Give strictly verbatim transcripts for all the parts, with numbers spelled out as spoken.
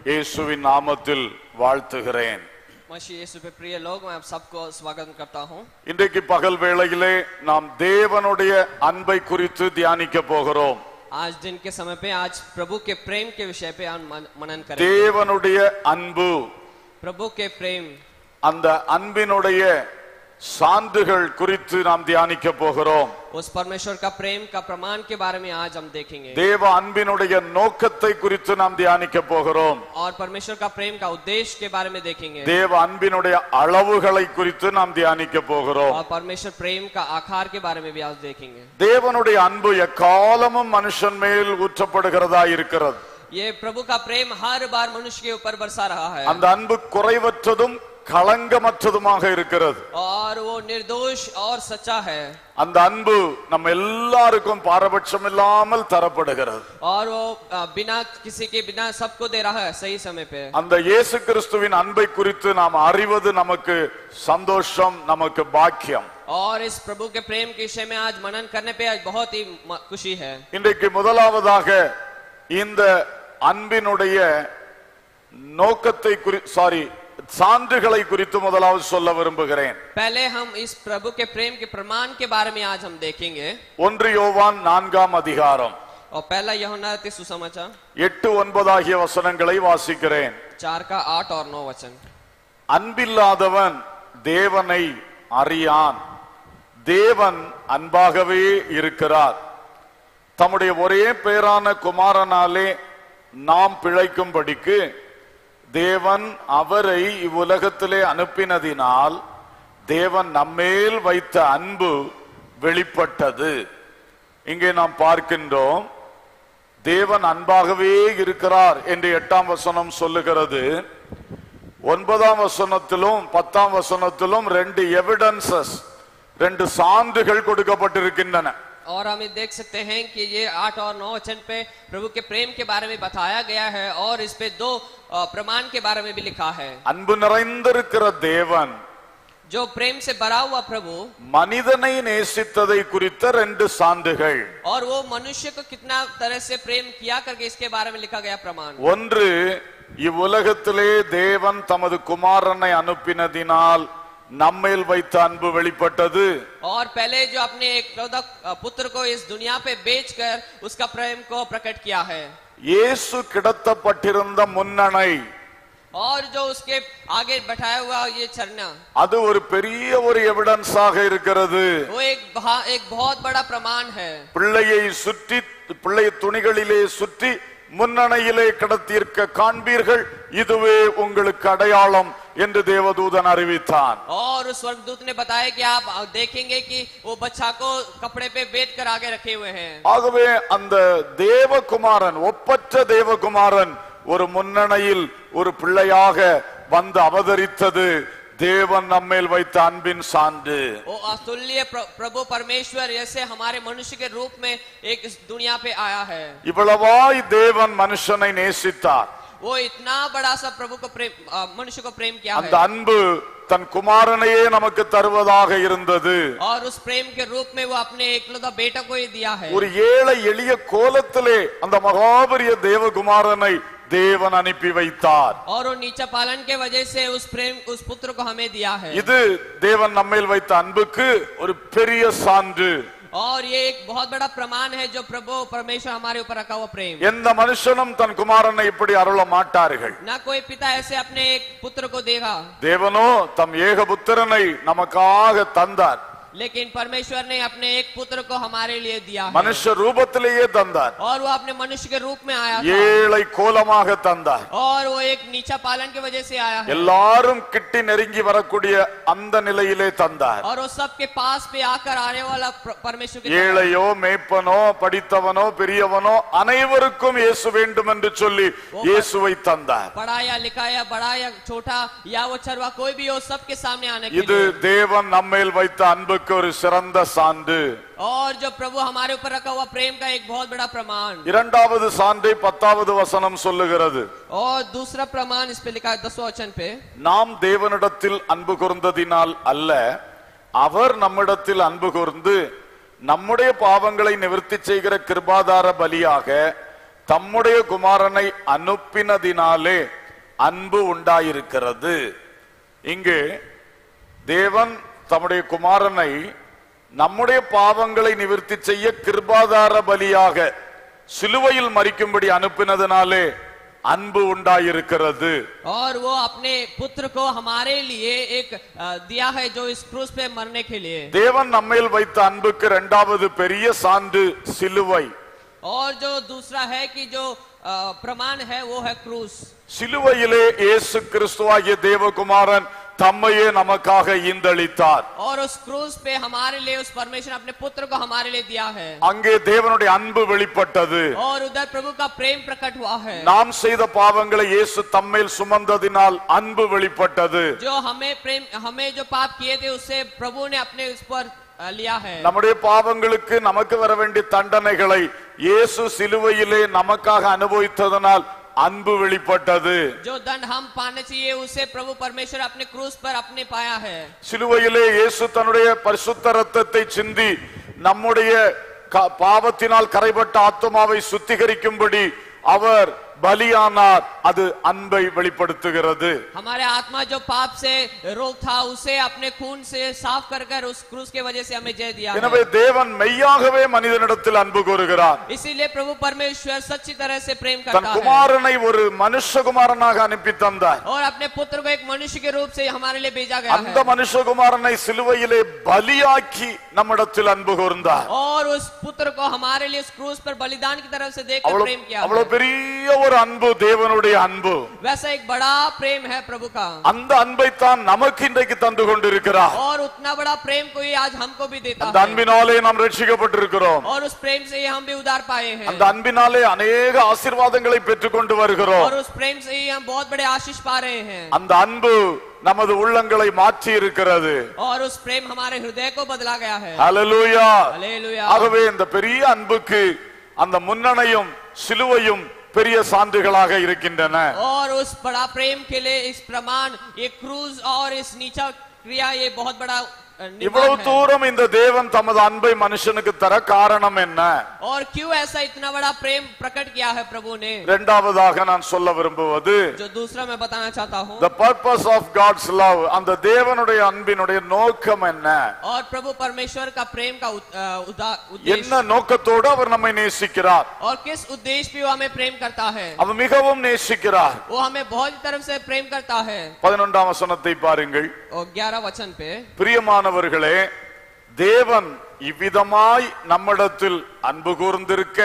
இயேசுவின் நாமத்தில் வாழ்த்துகிறேன். मसीह यीशु पे प्रिय लोग, मैं आप सबको स्वागत करता हूं. இன்றைக்கு பகல் வேளையிலே நாம் தேவனுடைய அன்பை குறித்து தியானிக்க போகிறோம். आज दिन के समय पे आज प्रभु के प्रेम के विषय पे हम मनन करेंगे. தேவனுடைய அன்பு, प्रभु के प्रेम, அந்த அன்பினுடைய சான்றுகள் குறித்து நாம் தியானிக்க போகிறோம். उस परमेश्वर का प्रेम का प्रमाण के बारे में आज हम देखेंगे. தேவ அன்பினுடைய நோக்கத்தை குறித்து நாம் தியானிக்க போகிறோம். और परमेश्वर का प्रेम का उद्देश्य के बारे में देखेंगे. தேவ அன்பினுடைய அளவுகளை குறித்து நாம் தியானிக்க போகிறோம். और परमेश्वर प्रेम का आकार के बारे में भी आज देखेंगे. தேவனுடைய அன்பு எக்காலமும் மனுஷன் மேல் ஊற்றப்படுகிறதா இருக்கிறது. ये प्रभु का प्रेम हर बार मनुष्य के ऊपर बरसा रहा है. அந்த அன்பு குறைவற்றதும் களங்கமற்றதுமாக இருக்கிறது. और वो निर्दोष और सच्चा है. அந்த அன்பு நம்ம எல்லாருக்கும் பாரபட்சம் இல்லாமல் தரப்படுகிறது. और वो बिना किसी के बिना सबको दे रहा है सही समय पे. அந்த இயேசு கிறிஸ்துவின் அன்பை குறித்து நாம் அறிவது நமக்கு சந்தோஷம், நமக்கு பாக்கியம். और इस प्रभु के प्रेम के विषय में आज मनन करने पे आज बहुत ही खुशी है. இன்றைக்கு முதலாவதாக இந்த அன்பினுடைய நோக்கத்தை குறித்து சாரி சான்றுகளை குறித்து முதலாவது சொல்ல விரும்புகிறேன். पहले हम इस प्रभु के प्रेम के प्रमाण के बारे में आज हम देखेंगे. ஒன்று யோவான் நான்காம் அதிகாரம் और पहला यूहन्ना के सुसमाचार எட்டு ஒன்பது ஆகிய வசனங்களை வாசிக்கிறேன். चार का आठ और नौ वचन. அன்பில்லாதவன் தேவனை அறியான், தேவன் அன்பாகவே இருக்கிறார். தம்முடைய ஒரே பேரான குமாரனாலே நாம் பிழைக்கும்படிக்கு தேவன் அவரை இவ்வுலகத்திலே அனுப்பினதினால் தேவன் நம்மேல் வைத்த அன்பு வெளிப்பட்டது. இங்கே நாம் பார்க்கின்றோம், தேவன் அன்பாகவே இருக்கிறார் என்று எட்டாம் வசனம் சொல்லுகிறது. ஒன்பதாம் வசனத்திலும் பத்தாம் வசனத்திலும் ரெண்டு எவிடன்சஸ், ரெண்டு சான்றுகள் கொடுக்கப்பட்டிருக்கின்றன. और हम देख सकते हैं कि ये आठ और नौ वचन पे प्रभु के प्रेम के बारे में बताया गया है और इस पे दो प्रमाण के बारे में भी लिखा है. அன்பு நிறைந்திருக்கிற தேவன், जो प्रेम से भरा हुआ प्रभु, மனிதனை நேசித்ததை குறித்த ரெண்டு சான்றுகள். और वो मनुष्य को कितना तरह से प्रेम किया करके इसके बारे में लिखा गया प्रमाण. ஒன்று, இவ்வுலகத்திலே தேவன் தமது குமாரனை அனுப்பினதினால் நம்மேல் வைத்த அன்பு வெளிப்பட்டது. और पहले जो अपने एक पुत्र को इस दुनिया पे बेचकर उसका प्रेम को प्रकट किया है. இயேசு கிடத்தப்பட்டிருந்த முன்னணை, और जो उसके आगे बैठाया हुआ ये चरना, அது ஒரு பெரிய ஒரு எவிடன்ஸாக இருக்கிறது. वो एक एक बहुत बड़ा प्रमाण है. பிள்ளையை சுற்றி, பிள்ளை துணிகளிலே சுற்றி முன்னணையிலே கிடத்தியிருக்க காண்பீர்கள், இதுவே உங்களுக்கு அடையாளம் என்று தேவதூதன் அறிவித்தான். और उस स्वर्गदूत ने बताया कि आप देखेंगे कि वो बच्चा को कपड़े पे बेच कर आगे रखे हुए हैं. ஆகவே அந்த தேவகுமாரன், ஒப்பற்ற தேவகுமாரன் ஒரு முன்னணையில் ஒரு பிள்ளையாக வந்து அவதரித்தது தேவன் நம்மேல் வைத்த அன்பின் சான்று. वो अतुल्य प्रभु परमेश्वर ऐसे हमारे मनुष्य के रूप में एक इस दुनिया पे आया है. இவ்வளவாய் தேவன் மனுஷனை நேசித்தார். वो इतना बड़ा सा प्रभु को प्रेम, मनुष्य को प्रेम किया है. அந்த அன்பு தன் குமாரனையே நமக்கு தருவதாக இருந்தது. और उस प्रेम के रूप में वो अपने एकलौता बेटा को ही दिया है. ஒரு ஏழை எளிய கோலத்திலே அந்த மகாபரிய தேவகுமாரனை தேவன் அனுப்பி வைத்தார். और वो नीचा पालन के वजह से उस प्रेम उस पुत्र को हमें दिया है. இது தேவன் நம்மேல் வைத்த அன்புக்கு ஒரு பெரிய சான்று. और ये एक बहुत बड़ा प्रमाण है जो प्रभु परमेश्वर हमारे ऊपर रखा हुआ प्रेम. எந்த மனுஷனும் தன் குமாரனை இப்படி அருள மாட்டார்கள். ना कोई पिता ऐसे अपने एक पुत्र को देगा. தேவனோ தம் ஏக புத்திரனை நமக்காக தந்தார். लेकिन परमेश्वर ने अपने एक पुत्र को हमारे लिए दिया है. மனுஷ ரூபத்திலேயே தந்தார். और वो अपने मनुष्य के रूप में आया था. ஏழை கோலமாக தந்தார். और वो एक नीचा पालन की वजह से आया है. எல்லாரும் கிட்டி நெருங்கி வரக்கூடிய அந்த நிலையிலே தந்தார். और वो सबके पास पे आकर आने वाला परमेश्वर के ஏழையோ மேய்ப்பனோ படித்தவனோ பெரியவனோ அனைவருக்கும் இயேசு வேண்டும் என்று சொல்லி இயேசுவை தந்தார். बड़ा या लिखा या बड़ा या छोटा या वो चरवा कोई भी हो सबके सामने आने के இது लिए. தேவன் நம்மேல் வைத்த அன்புக்கு ஒரு சிறந்த சான்று. और जो प्रभु हमारे ऊपर रखा हुआ प्रेम का एक बहुत बड़ा प्रमाण. இரண்டாவது சான்றை பத்தாவது வசனம் சொல்லுகிறது. और दूसरा प्रमाण इस पे लिखा है दसवां वचन पे, நாம் தேவனிடத்தில் அன்பு கூர்ந்ததினால் அல்ல, அவர் நம்மிடத்தில் அன்பு கூர்ந்து நம்முடைய பாவங்களை நிவர்த்தி செய்கிற கிருபாதார பலியாக தம்முடைய குமாரனை அனுப்பினதினாலே அன்பு உண்டாயிருக்கிறது. இங்கே தேவன் தம்முடைய குமாரனை நம்முடைய பாவங்களை நிவர்த்தி செய்ய கிருபாதார பலியாக சிலுவையில் மரிக்கும்படி அனுப்பினதினாலே அன்பு உண்டாயிருக்கிறது. और वो अपने पुत्र को हमारे लिए एक दिया है जो इस क्रूस पे मरने के लिए. தேவன் நம்மேல் வைத்த அன்புக்கு இரண்டாவது பெரிய சான்று சிலுவை. और जो दूसरा है कि जो प्रमाण है वो है क्रूस. சிலுவையிலே இயேசு கிறிஸ்துவாகிய தேவகுமாரன் தம்மையே நமக்காக ஈந்தளித்தார். और उस क्रूस पे हमारे लिए उस परमेश्वर अपने पुत्र को हमारे लिए दिया है. அங்கே தேவனுடைய அன்பு வெளிப்பட்டது. और उधर प्रभु का प्रेम प्रकट हुआ है. நாம் செய்த பாவங்களை இயேசு தம்மேல் சுமந்ததினால் அன்பு வெளிப்பட்டது. जो हमें प्रेम हमें जो पाप किए थे उससे प्रभु ने अपने उस पर लिया है. நம்முடைய பாவங்களுக்கு நமக்கு வர வேண்டிய தண்டனைகளை இயேசு சிலுவையிலே நமக்காக அனுபவித்ததனால் அன்பு வெளிப்பட்டது. जो दंड हम पाने चाहिए उसे प्रभु परमेश्वर अपने क्रूस पर अपने पाया है. சிலுவையிலே இயேசு தன்னுடைய பரிசுத்த இரத்தத்தை சிந்தி நம்முடைய பாவத்தினால் கரைபட்ட ஆத்துமாவை சுத்திகரிக்கும்படி அவர் பலியானார். அது அன்பை வெளிப்படுத்துகிறது. हमारे आत्मा जो पाप से रोग था उसे अपने खून से साफ कर कर उस क्रूस के वजह से हमें जय दिया है. எனவே தேவன் மெய்யாகவே மனிதனிடத்தில் அன்பு கூறுகிறார். इसीलिए प्रभु परमेश्वर सच्ची तरह से प्रेम करता தன் है. குமாரனை ஒரு மனுஷகுமாரனாக அனுப்பி தந்தார். और अपने पुत्र को एक मनुष्य के रूप से हमारे लिए भेजा गया है. அந்த மனுஷகுமாரனை சிலுவையிலே பலியாக்கி நம்மிடத்தில் அன்பு கூர்ந்தார். और उस पुत्र को हमारे लिए उस क्रूस पर बलिदान की तरफ से देकर प्रेम किया. அவ்வளவு பெரிய ஒரு அன்பு தேவனுடைய அன்பு. वैसा एक बड़ा प्रेम है प्रभु का. அந்த அன்பை தான் நமக்கு இன்றைக்கு தந்து கொண்டிருக்கிறார். और उतना बड़ा प्रेम कोई आज हमको भी देता है. அந்த அன்பினாலே நாம் ரட்சிக்கப்பட்டிருக்கிறோம். और उस प्रेम से ही हम भी उद्धार पाए हैं. அந்த அன்பினாலே अनेक ஆசீர்வாதங்களை பெற்றுக்கொண்டு வருகிறோம். और उस प्रेम से ही हम बहुत बड़े आशीष पा रहे हैं. அந்த அன்பு நமது உள்ளங்களை மாற்றி இருக்கிறது. और उस प्रेम हमारे हृदय को बदला गया है. ஹல்லேலூயா. हालेलुया. ஆகவே இந்த பெரிய அன்புக்கு அந்த முன்னணையும் சிலுவையும் பெரிய சான்றுகளாக இருக்கின்றன. और उस बड़ा प्रेम के लिए इस प्रमाण ये क्रूज और इस नीचा क्रिया ये बहुत बड़ा இவ்வளவு தூரம் இந்த தேவன் தமது அன்பை மனுஷனுக்கு தர காரணம் என்ன? और क्यों ऐसा इतना बड़ा प्रेम प्रकट किया है प्रभु ने? இரண்டாவதாக நான் சொல்ல விரும்புவது जो दूसरा मैं बताना चाहता हूँ, the purpose of God's love. அந்த தேவனுடைய அன்பினுடைய நோக்கம் என்ன? और प्रभु परमेश्वर का प्रेम का என்ன நோக்கத்தோடு அவர் நம்மை நேசிக்கிறார்? और किस उद्देश्य पे वो हमें प्रेम करता है? அவர் மிகவும் நேசிக்கிறார். वो हमें बहुत तरफ से प्रेम करता है. பதினொன்றாம் வசனத்தை பாருங்கள். और ग्यारह वचन पे, பிரியமானவர்களே, தேவன் இவ்விதமாய் நம்மிடத்தில் அன்பு கூர்ந்திருக்க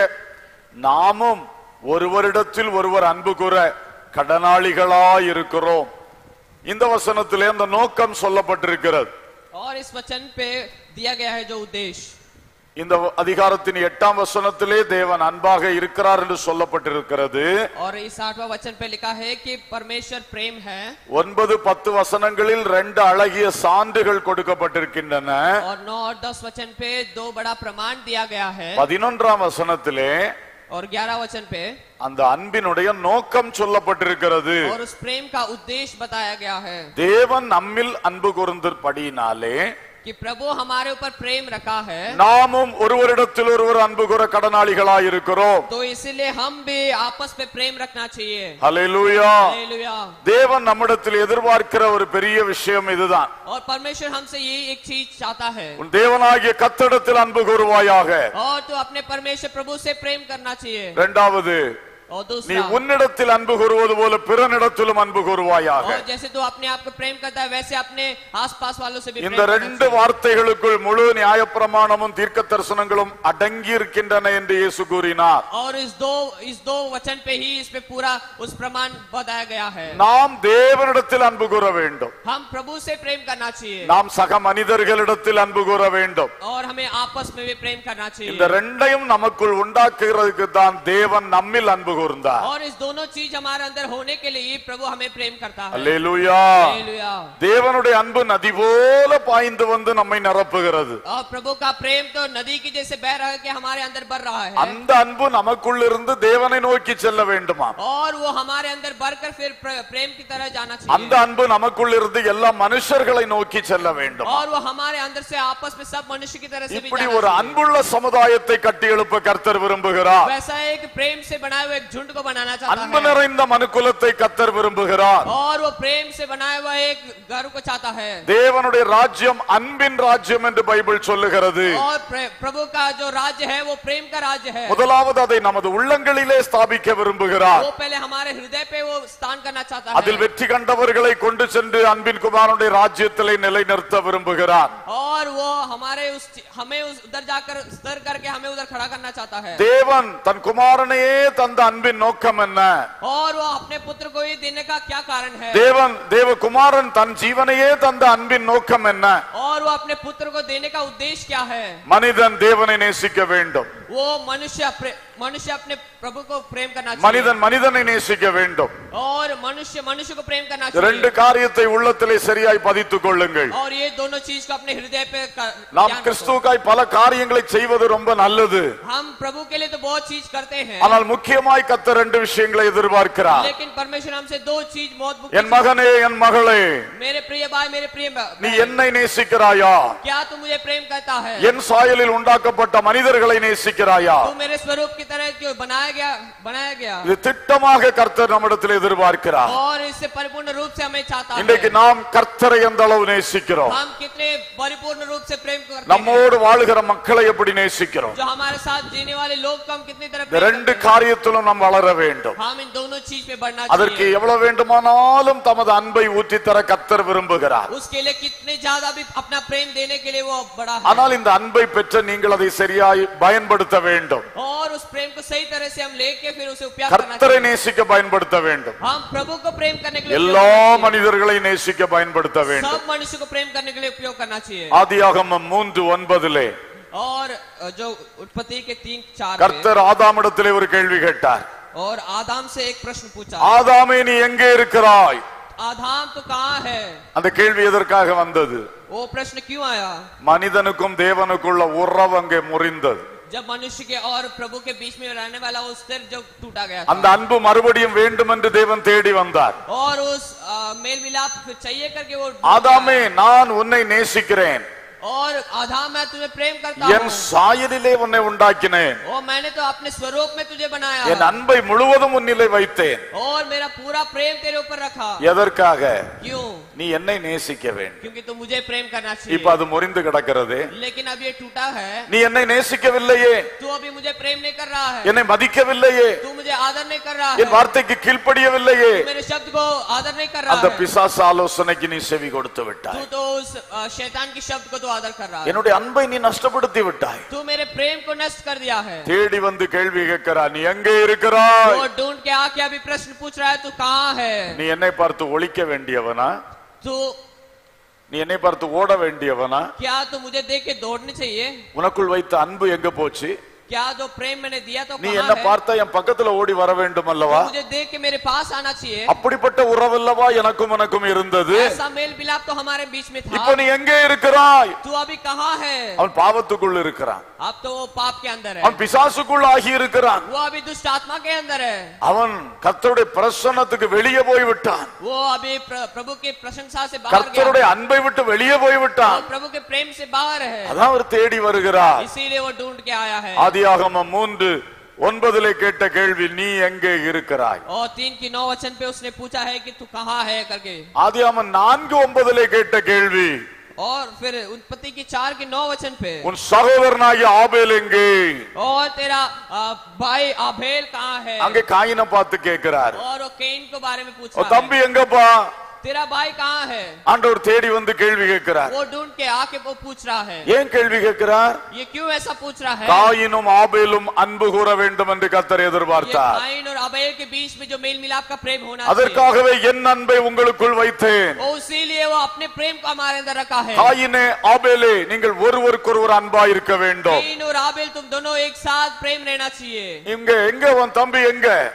நாமும் ஒருவரிடத்தில் ஒருவர் அன்பு கூற கடனாளிகளாய் இருக்கிறோம். இந்த வசனத்திலே அந்த நோக்கம் சொல்லப்பட்டிருக்கிறது. और इस वचन पे दिया गया है जो उद्देश्य. இந்த அதிகாரத்தின் எட்டாம் வசனத்திலே தேவன் அன்பாக இருக்கிறார் என்று சொல்லப்பட்டிருக்கிறது. और इस आठवां वचन पे लिखा है कि परमेश्वर प्रेम है. ஒன்பது பத்து வசனங்களில் ரெண்டு அழகிய சான்றுகள் கொடுக்கப்பட்டிருக்கின்றன. और नौ और दस वचन पे दो बड़ा प्रमाण दिया गया है. பதினொன்றாம் வசனத்திலே और ग्यारह वचन पे அந்த அன்பினுடைய நோக்கம் சொல்லப்பட்டிருக்கிறது. और उस प्रेम का उद्देश्य बताया गया है. தேவன் நம்மில் அன்பு கூர்ந்திருப்படியினாலே कि प्रभु हमारे ऊपर प्रेम रखा है, நாமும் ஒருவரிடத்தில் ஒருவர் அன்பு கூற கடனாளிகளாய் இருக்கிறோம். तो इसीलिए हम भी आपस में प्रेम रखना चाहिए. ஹல்லேலூயா. हालेलुया. தேவன் நம்மிடத்தில் எதிர்பார்க்கிற ஒரு பெரிய விஷயம் இதுதான். और परमेश्वर हमसे यही एक चीज चाहता है, உன் தேவனாகிய கர்த்தரிடத்தில் அன்பு கூறுவாயாக. और तो अपने परमेश्वर प्रभु से प्रेम करना चाहिए. இரண்டாவது, और நீ दूसरा, உன்னிடத்தில் அன்பு கூறுவது போல பிறனிடத்திலும் அன்பு கூறுவாயாக. और जैसे तू अपने आप को प्रेम करता है वैसे अपने आसपास वालों से भी प्रेम இந்த करना ரெண்டு चाहिए. வார்த்தைகளுக்குள் முழு நியாயப்பிரமாணமும் தீர்க்க தரிசனங்களும் அடங்கி இருக்கின்றன என்று இயேசு கூறினார். और इस दो इस दो वचन पे ही इस पे पूरा उस प्रमाण बताया गया है. நாம் தேவனிடத்தில் அன்பு கூற வேண்டும். हम प्रभु से प्रेम करना चाहिए, நாம் சக மனிதர்களிடத்தில் அன்பு கூற வேண்டும். और हमें आपस में भी प्रेम करना இந்த चाहिए. ரெண்டையும் நமக்குள் உண்டாக்குகிறதுக்கு தான் தேவன் நம்மில் அன்பு கூர்ந்தார். और इस दोनों चीज हमारे अंदर होने के लिए प्रभु हमें प्रेम करता है। அல்லேலூயா. हालेलुया। தேவனுடைய அன்பு நதி போல பாய்ந்து வந்து நம்மை நிரப்புகிறது. और प्रभु का प्रेम तो नदी की जैसे बह रहा है कि हमारे अंदर बढ़ रहा है। அந்த அன்பு நமக்குள்ள இருந்து தேவனை நோக்கி செல்ல வேண்டுமா? और वो हमारे अंदर बढ़कर फिर प्रेम की तरह जाना चाहिए। அந்த அன்பு நமக்குள்ள இருந்து எல்லா மனுஷர்களை நோக்கி செல்ல வேண்டும். और वो हमारे अंदर से आपस में सब मनुष्य की तरह से भी இப்படி जाना ஒரு चाहिए। அன்புள்ள சமுதாயத்தை கட்டி எழுப்ப கர்த்தர் விரும்புகிறார். वैसा एक प्रेम से बनाए हुए एक झुंड को बनाना चाहता அன்பு है। நிறைந்த மனுக்குலத்தை கர்த்தர் விரும்புகிறார். और वो प्रेम से बनाया हुआ एक घर को चाहता है। தேவனுடைய ராஜ்யம் அன்பின் ராஜ்யம் என்று பைபிள் சொல்லுகிறது. और प्रभु का जो राज्य है वो प्रेम का राज्य है। முதலாவது அதை நமது உள்ளங்களிலே ஸ்தாபிக்க விரும்புகிறார். वो पहले हमारे हृदय पे वो स्थान करना चाहता है। அதில் வெற்றி கண்டவர்களை கொண்டு சென்று அன்பின் குமாரனுடைய ராஜ்யத்திலே நிலைநிறுத்த விரும்புகிறார். और वो हमारे उस हमें उस उधर जाकर स्तर करके हमें उधर खड़ा करना चाहता है। தேவன் தன் குமாரனையே தந்த அன்பின் நோக்கம் என்ன? और वो अपने पुत्र को ही देने का क्या कारण है? தேவன் தேவகுமாரன் தன் ஜீவனையே தந்த அன்பின் நோக்கம் என்ன? और वो अपने पुत्र को देने का उद्देश्य क्या है? மனிதன் தேவனை நேசிக்க வேண்டும். वो मनुष्य मनुष्य अपने प्रभु को प्रेम करना चाहिए। மனிதன் மனிதனை நேசிக்க வேண்டும். और मनुष्य मनुष्य को प्रेम करना चाहिए। ரெண்டு காரியத்தை உள்ளத்திலே சரியாய் பதித்துக் கொள்ளுங்கள். और ये दोनों चीज को अपने हृदय पे நாம் கிறிஸ்துவுக்காய் பல காரியங்களை செய்வது ரொம்ப நல்லது. हम प्रभु के लिए तो बहुत चीज करते हैं। ஆனால் முக்கியமாய் கர்த்தர் ரெண்டு விஷயங்களை எதிர்பார்க்கிறார். लेकिन परमेश्वर हमसे दो चीज बहुत मुख्य। என் மகனே என் மகளே, मेरे प्रिय भाई मेरे प्रिय நீ என்னை நேசிக்கிறாயா? क्या तू मुझे प्रेम करता है? என் சாயலில் உண்டாக்கப்பட்ட மனிதர்களை நேசிக்கிறாயா? तू मेरे स्वरूप की तरह क्यों बनाया गया बनाया गया? இது திட்டமாக கர்த்தர் நம்மிடத்தில் எதிர்பார்க்கிறார். और इससे परिपूर्ण रूप से हमें चाहता है। இன்றைக்கு நாம் கர்த்தரை எந்த அளவு நேசிக்கிறோம்? हम कितने परिपूर्ण रूप से प्रेम करते हैं? நம்மோடு வாழ்கிற மக்களை எப்படி நேசிக்கிறோம்? जो हमारे साथ जीने वाले लोग को हम कितनी तरह இந்த ரெண்டு காரியத்திலும் நாம் வளர வேண்டும். हम इन दोनों चीज में बढ़ना அதற்கு चाहिए। எவ்வளவு வேண்டுமானாலும் தமது அன்பை ஊற்றி தர கர்த்தர் விரும்புகிறார். उसके लिए कितने ज्यादा भी अपना प्रेम देने के लिए वो बड़ा है। ஆனால் இந்த அன்பை பெற்ற நீங்கள் அதை சரியாய் பயன்படுத்த வேண்டும். और उस प्रेम को सही तरह से हम लेके फिर उसे उपयोग करना கர்த்தரை चाहिए। நேசிக்க பயன்படுத்த வேண்டும். हम प्रभु को प्रेम करने के लिए எல்லா उपयोग करना चाहिए। மனிதர்களையும் நேசிக்க பயன்படுத்த வேண்டும். सब मनुष्य को प्रेम करने के लिए उपयोग करना चाहिए। ஆதியாகமம் மூன்று ஒன்பதிலே और जो उत्पत्ति के तीन चार में, கர்த்தர் ஆதாமிடத்திலே ஒரு கேள்வி கேட்டார். और आदाम से एक प्रश्न पूछा, ஆதாமே நீ எங்கே இருக்கிறாய்? आदाम तो कहाँ है? அந்த கேள்வி எதற்காக வந்தது? वो प्रश्न क्यों आया? மனிதனுக்கும் தேவனுக்குள்ள உறவு அங்கே முறிந்தது. जब मनुष्य के और प्रभु के बीच में रहने वाला वो स्तर जो टूटा गया था। அந்த அன்பு மறுபடியும் வேண்டும் என்று தேவன் தேடி வந்தார். और उस आ, मेल मिलाप चाहिए करके वो ஆதாமே நான் உன்னை நேசிக்கிறேன், और आदाम मैं तुझे प्रेम करता என் हूँ। சாயலிலே உன்னை உண்டாக்கினேன், और मैंने तो अपने स्वरूप में तुझे बनाया என் அன்பை முழுவதும் உன்னிலே வைத்தேன். और मेरा पूरा प्रेम तेरे ऊपर रखा। எதற்காக? क्यों? நீ என்னை நேசிக்க வேண்டும். क्योंकि तू मुझे प्रेम करना இப்ப चाहिए। அது முறிந்து கிடக்கிறது. लेकिन अब ये टूटा है। நீ என்னை நேசிக்கவில்லையே, तू अभी मुझे प्रेम नहीं कर रहा है। என்னை மதிக்கவில்லையே, तू मुझे आदर नहीं कर रहा என் है। வார்த்தைக்கு கீழ்ப்படியவில்லையே, तू मेरे शब्द को आदर नहीं कर रहा அந்த है। பிசாசு ஆலோசனைக்கு நீ செவி கொடுத்து तू விட்டாய். तो उस आ, शैतान के शब्द को तो आदर कर रहा है। என்னுடைய அன்பை நீ நஷ்டப்படுத்தி விட்டாய். तू मेरे प्रेम को नष्ट कर दिया है। தேடி வந்து கேள்வி கேட்கிறா, நீ எங்கே இருக்கிறாய்? वो ढूंढ के आके अभी प्रश्न पूछ रहा है, तू कहाँ है? நீ என்னை பார்த்து ஒளிக்க வேண்டியவனா? तू நீ என்னை பார்த்து ஓட வேண்டியவனா? क्या तू मुझे देख के दौड़नी चाहिए? உனக்குள் வைத்த அன்பு எங்க போச்சு? क्या जो प्रेम मैंने दिया तो நீ कहाँ என்ன है? பார்த்தா என் பக்கத்துல ஓடி வர வேண்டும் அல்லவா? तू मुझे देख के मेरे पास आना चाहिए। அப்படிப்பட்ட உறவல்லவா எனக்கும் உனக்கும் இருந்தது. ऐसा मेल मिलाप तो हमारे बीच में था। இப்போ நீ எங்கே இருக்கிறாய்? तू अभी कहाँ है? அவன் பாவத்துக்குள் இருக்கிறான். अब तो वो पाप के अंदर है। அவன் பிசாசுக்குள் ஆகி இருக்கிறான். वो अभी दुष्ट आत्मा के अंदर है। அவன் கர்த்தருடைய பிரசன்னத்துக்கு வெளியே போய் விட்டான். वो अभी प्र- प्रभु की प्रशंसा से बाहर கர்த்தருடைய गया। அன்பை விட்டு வெளியே போய் விட்டான். और प्रभु के प्रेम से बाहर है। அதான் அவர் தேடி வருகிறார். इसीलिए वो ढूंढ के आया है। ஆதியாகமம் மூன்று ஒன்பதிலே கேட்ட கேள்வி, நீ எங்கே இருக்கிறாய்? और तीन की नौ वचन पे उसने पूछा है कि तू कहाँ है करके। ஆதியாகமம் நான்கு ஒன்பதிலே கேட்ட கேள்வி, और फिर उत्पत्ति की चार की नौ वचन पे, உன் சகோதரனாகிய ஆபேல் எங்கே? और तेरा आ, भाई आबेल कहाँ है? அங்கே காயினை பார்த்து கேட்கிறார். और वो कैन के बारे में पूछ ஓ रहा தம்பி है, எங்கப்பா? तेरा भाई कहाँ है? ஆண்டவர் தேடி வந்து கேள்வி கேட்கிறார். वो ढूंढ के आके वो पूछ रहा है। ஏன் கேள்வி கேட்கிறார்? ये क्यों ऐसा पूछ रहा है? காயினும் ஆபேலும் அன்பு கூற வேண்டும் என்று கர்த்தர் ये எதிர்பார்த்தார். काइन और आबेल के बीच में जो मेल मिलाप का प्रेम होना चाहिए, அதற்காகவே என் அன்பை உங்களுக்குள் வைத்தேன். वो इसीलिए वो अपने प्रेम को हमारे अंदर रखा है। காயினே ஆபேலே நீங்கள் ஒருவருக்கொருவர் அன்பா இருக்க வேண்டும். काइन और आबेल तुम दोनों एक साथ प्रेम रहना चाहिए। இங்க எங்க உன் தம்பி எங்க?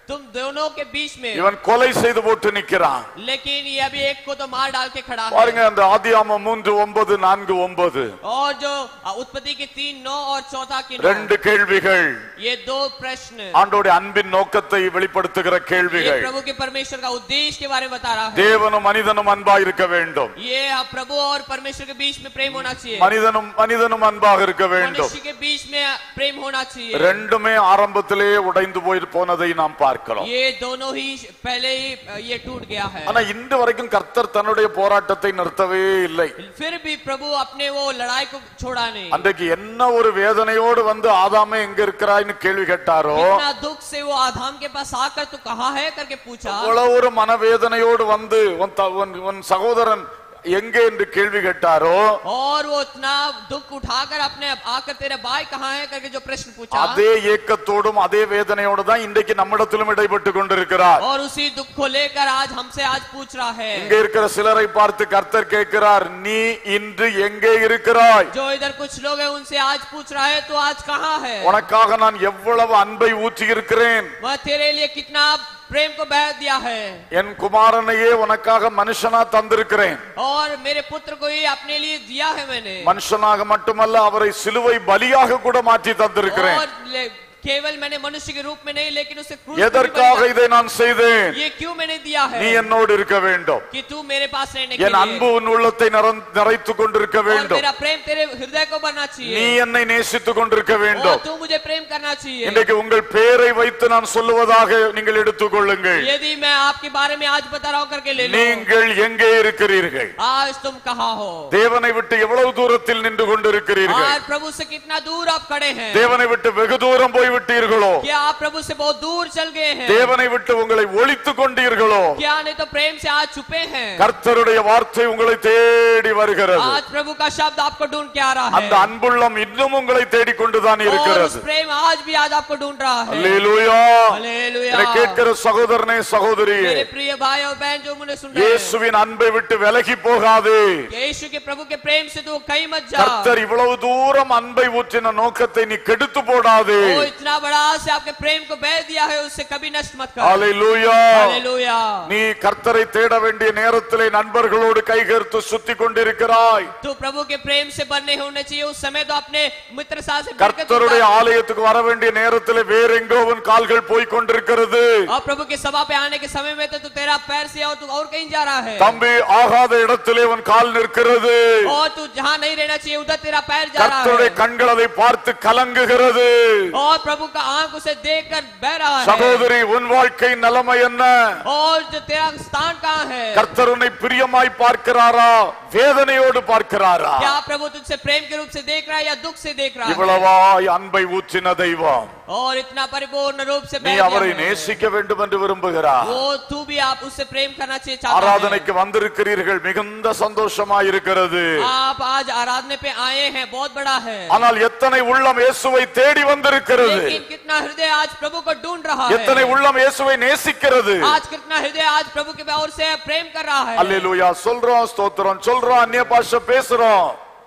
तुम दोनों के बीच में, இவன் கொலை செய்து போட்டு நிக்கிறான். लेकिन ये अभी एक को तो मार डाल के खड़ा है। பாருங்க அந்த ஆதியாகமம் மூன்று ஒன்பது நான்கு ஒன்பது और जो उत्पत्ति के तीन नौ और चौथा की नौ, ரெண்டு கேள்விகள், ये दो प्रश्न ஆண்டவருடைய அன்பின் நோக்கத்தை வெளிப்படுத்துகிற ये கேள்விகள். प्रभु के परमेश्वर का उद्देश्य के बारे में बता रहा है। தேவனும் மனிதனும் அன்பாக இருக்க வேண்டும். ये प्रभु और परमेश्वर के बीच में प्रेम होना चाहिए, மனிதனும் மனிதனும் அன்பாக இருக்க வேண்டும். मनुष्य के बीच में प्रेम होना चाहिए। ரெண்டுமே ஆரம்பத்திலே உடைந்து போய் போனதை நாம் பார்க்கிறோம். ये दोनों ही पहले ही ये टूट गया है, ஆனா இன்று வரைக்கும் கர்த்தர் தன்னுடைய போராட்டத்தை நிறுத்தவே இல்லை. फिर भी प्रभु अपने वो लड़ाई को छोड़ा नहीं। அன்றைக்கு என்ன ஒரு வேதனையோடு வந்து ஆதாமே எங்க இருக்கிறாய்னு கேள்வி கேட்டாரோ, कितना दुख से वो आदाम के पास आकर तू कहाँ है करके पूछा, அவ்வளவு ஒரு மனவேதனையோடு வந்து உன் த- உன்- உன் சகோதரன் எங்கே என்று கேள்வி கேட்டாரோ, और वो इतना दुख उठाकर अपने आकर तेरे भाई कहाँ है करके जो प्रश्न पूछा, அதே ஏக்கத்தோடும் அதே வேதனையோடு தான் இன்றைக்கு நம்மிடத்திலும் இடைப்பட்டு கொண்டிருக்கிறார். और उसी दुख को लेकर आज हमसे आज पूछ रहा है। இங்க இருக்கிற சிலரை பார்த்து கர்த்தர் கேட்கிறார், நீ இன்று எங்கே இருக்கிறாய்? जो इधर कुछ लोग हैं उनसे आज पूछ रहा है तो आज कहाँ है? உனக்காக நான் எவ்வளவு அன்பை ஊற்றி இருக்கிறேன், वह तेरे लिए कितना प्रेम को बह दिया है, என் குமாரனையே உனக்காக மனுஷனா தந்திருக்கிறேன். और मेरे पुत्र को ही अपने लिए दिया है मैंने, மனுஷனாக மட்டுமல்ல அவரை சிலுவை பலியாக கூட மாற்றி தந்திருக்கிறேன். और ले- केवल मैंने मनुष्य के रूप में नहीं लेकिन उसे क्रूस पर भी எதற்காக बलिदान- இதை நான் செய்தேன்? ये क्यों मैंने दिया है? நீ என்னோடு இருக்க வேண்டும். कि तू मेरे पास रहने के என் लिए, அன்பு உன் உள்ளத்தை நிற- நிறைத்துக் கொண்டிருக்க और வேண்டும். मेरा प्रेम तेरे हृदय को बनना நீ चाहिए, என்னை நேசித்துக் கொண்டிருக்க और வேண்டும். तू मुझे प्रेम करना चाहिए। இன்றைக்கு உங்கள் பெயரை வைத்து நான் சொல்லுவதாக நீங்கள் எடுத்துக் கொள்ளுங்கள். यदि मैं आपके बारे में आज बता रहा हूँ करके ले लो, நீங்கள் எங்கே இருக்கிறீர்கள்? आज तुम कहाँ हो? தேவனை விட்டு எவ்வளவு தூரத்தில் நின்று கொண்டிருக்கிறீர்கள்? आज प्रभु से कितना दूर आप खड़े हैं? தேவனை விட்டு வெகு தூரம் போய் விட்டீர்களோ? क्या आप प्रभु से बहुत दूर चल गए हैं? தேவனை விட்டு உங்களை ஒளித்துக் கொண்டீர்களோ? क्या नहीं तो प्रेम से आज छुपे हैं? கர்த்தருடைய வார்த்தை உங்களை தேடி வருகிறது. आज प्रभु का शब्द आपको ढूंढ के आ रहा है, அந்த அன்புள்ளம் இன்னும் உங்களை தேடிக்கொண்டுதான் और उस இருக்கிறது. प्रेम आज भी आज आपको ढूंढ रहा है। அல்லேலூயா. हालेलुया। என்னை கேட்கிற சகோதரனே சகோதரியே, मेरे प्रिय भाई और बहन जो मुझे सुन रहे हैं, இயேசுவின் அன்பை விட்டு விலகி போகாதே. यीशु के प्रभु के प्रेम से तू कहीं मत जा। கர்த்தர் இவ்வளவு தூரம் அன்பை ஊற்றின நோக்கத்தை நீ கெடுத்து போடாதே. वो इतना बड़ा से आपके प्रेम को बह दिया है, उससे कभी नष्ट मत कर। அல்லேலூயா. हालेलुया। நீ கர்த்தரை தேட வேண்டிய நேரத்திலே நண்பர்களோடு கைகோர்த்து சுத்தி கொண்டிருக்கிறாய். तू प्रभु के प्रेम से बनने होने चाहिए, उस समय तो अपने मित्र साथ से मिलकर तू கர்த்தருடைய ஆலயத்துக்கு வர வேண்டிய நேரத்திலே வேற எங்கோ உன் கால்கள் போய் கொண்டிருக்கிறது. और प्रभु के सभा पे आने के समय में तो तू तेरा पैर से और तू और कहीं जा रहा है, தம்பி ஆகாத இடத்திலே உன் கால் நிற்கிறது. और तू जहाँ नहीं रहना चाहिए उधर तेरा पैर जा रहा கர்த்தருடைய है, கண்கள் அதை பார்த்து கலங்குகிறது. और प्रभु का आंख उसे देखकर बह रहा है। சகோதரி உன் வாழ்க்கை நிலைமை என்ன? और जो तेरा स्थान कहाँ है? கர்த்தர் உன்னை பிரியமாய் பார்க்கிறாரா, வேதனையோடு பார்க்கிறாரா? क्या प्रभु तुझसे प्रेम के रूप से देख रहा है या दुख से देख रहा है? இவ்வளவாய் அன்பை ஊற்றின தெய்வம், और इतना परिपूर्ण रूप से நீ बह दिया அவரை है। நேசிக்க வேண்டும் என்று விரும்புகிறார். वो तू भी आप उससे प्रेम करना चाहिए, चाहता है। ஆராதனைக்கு வந்திருக்கிறீர்கள், மிகுந்த சந்தோஷமாய் இருக்கிறது. आप आज आराधने पे आए हैं, बहुत बड़ा है, ஆனால் எத்தனை உள்ளம் இயேசுவை தேடி வந்திருக்கிறது? लेकिन कितना हृदय आज प्रभु को ढूंढ रहा है? எத்தனை உள்ளம் இயேசுவை நேசிக்கிறது? आज कितना हृदय आज प्रभु के ओर से प्रेम कर रहा है? அல்லேலூயா. சொல்றோம், ஸ்தோத்திரம் சொல்றோம், அந்நிய பாஷை பேசுறோம்.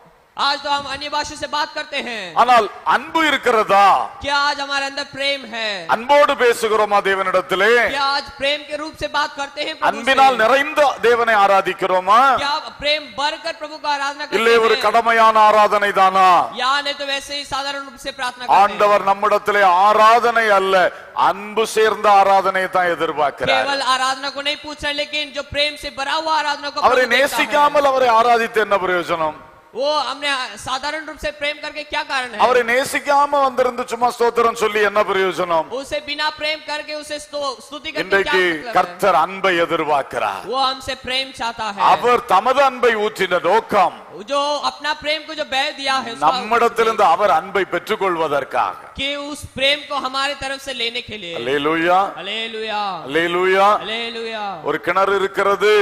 आज तो हम अन्य भाषा से बात करते हैं, ஆனால் அன்பு இருக்கிறதா? क्या आज हमारे अंदर प्रेम है? அன்போடு பேசுகிறோமா தேவனிடத்திலே? क्या आज प्रेम के रूप से बात करते हैं प्रभु அன்பினால் से? நிறைந்த தேவனை ஆராதிக்கிறோமா? क्या प्रेम भरकर प्रभु का आराधना करते இல்லை ஒரு हैं? கடமையான ஆராதனை தானா? या नहीं तो वैसे ही साधारण रूप से प्रार्थना करते हैं? ஆண்டவர் நம்மிடத்திலே ஆராதனை அல்ல, அன்பு சேர்ந்த ஆராதனை தான் எதிர்பார்க்கிறார். केवल आराधना को नहीं पूछ रहे, लेकिन जो प्रेम से भरा हुआ आराधना को அவரை प्रभु देखता है। நேசிக்காமல் அவரை ஆராதித்து என்ன பிரயோஜனம்? वो हमने साधारण रूप से प्रेम करके क्या कारण है? அவரை நேசிக்காம வந்திருந்து சும்மா ஸ்தோத்திரம் சொல்லி என்ன பிரயோஜனம்? उसे बिना प्रेम करके उसे स्तो- स्तुति करके क्या இன்றைக்கு मतलब है? கர்த்தர் அன்பை எதிர்பார்க்கிறார். वो हमसे प्रेम चाहता है, அவர் தமது அன்பை ஊற்றின நோக்கம் जो अपना प्रेम को जो बह दिया है उसका- நம்மிடத்திலிருந்து அவர் அன்பை பெற்றுக் கொள்வதற்காக. कि उस प्रेम को हमारे तरफ से लेने के लिए। அல்லேலூயா, हालेलुया, அல்லேலூயா. हालेलुया। ஒரு கிணறு இருக்கிறது,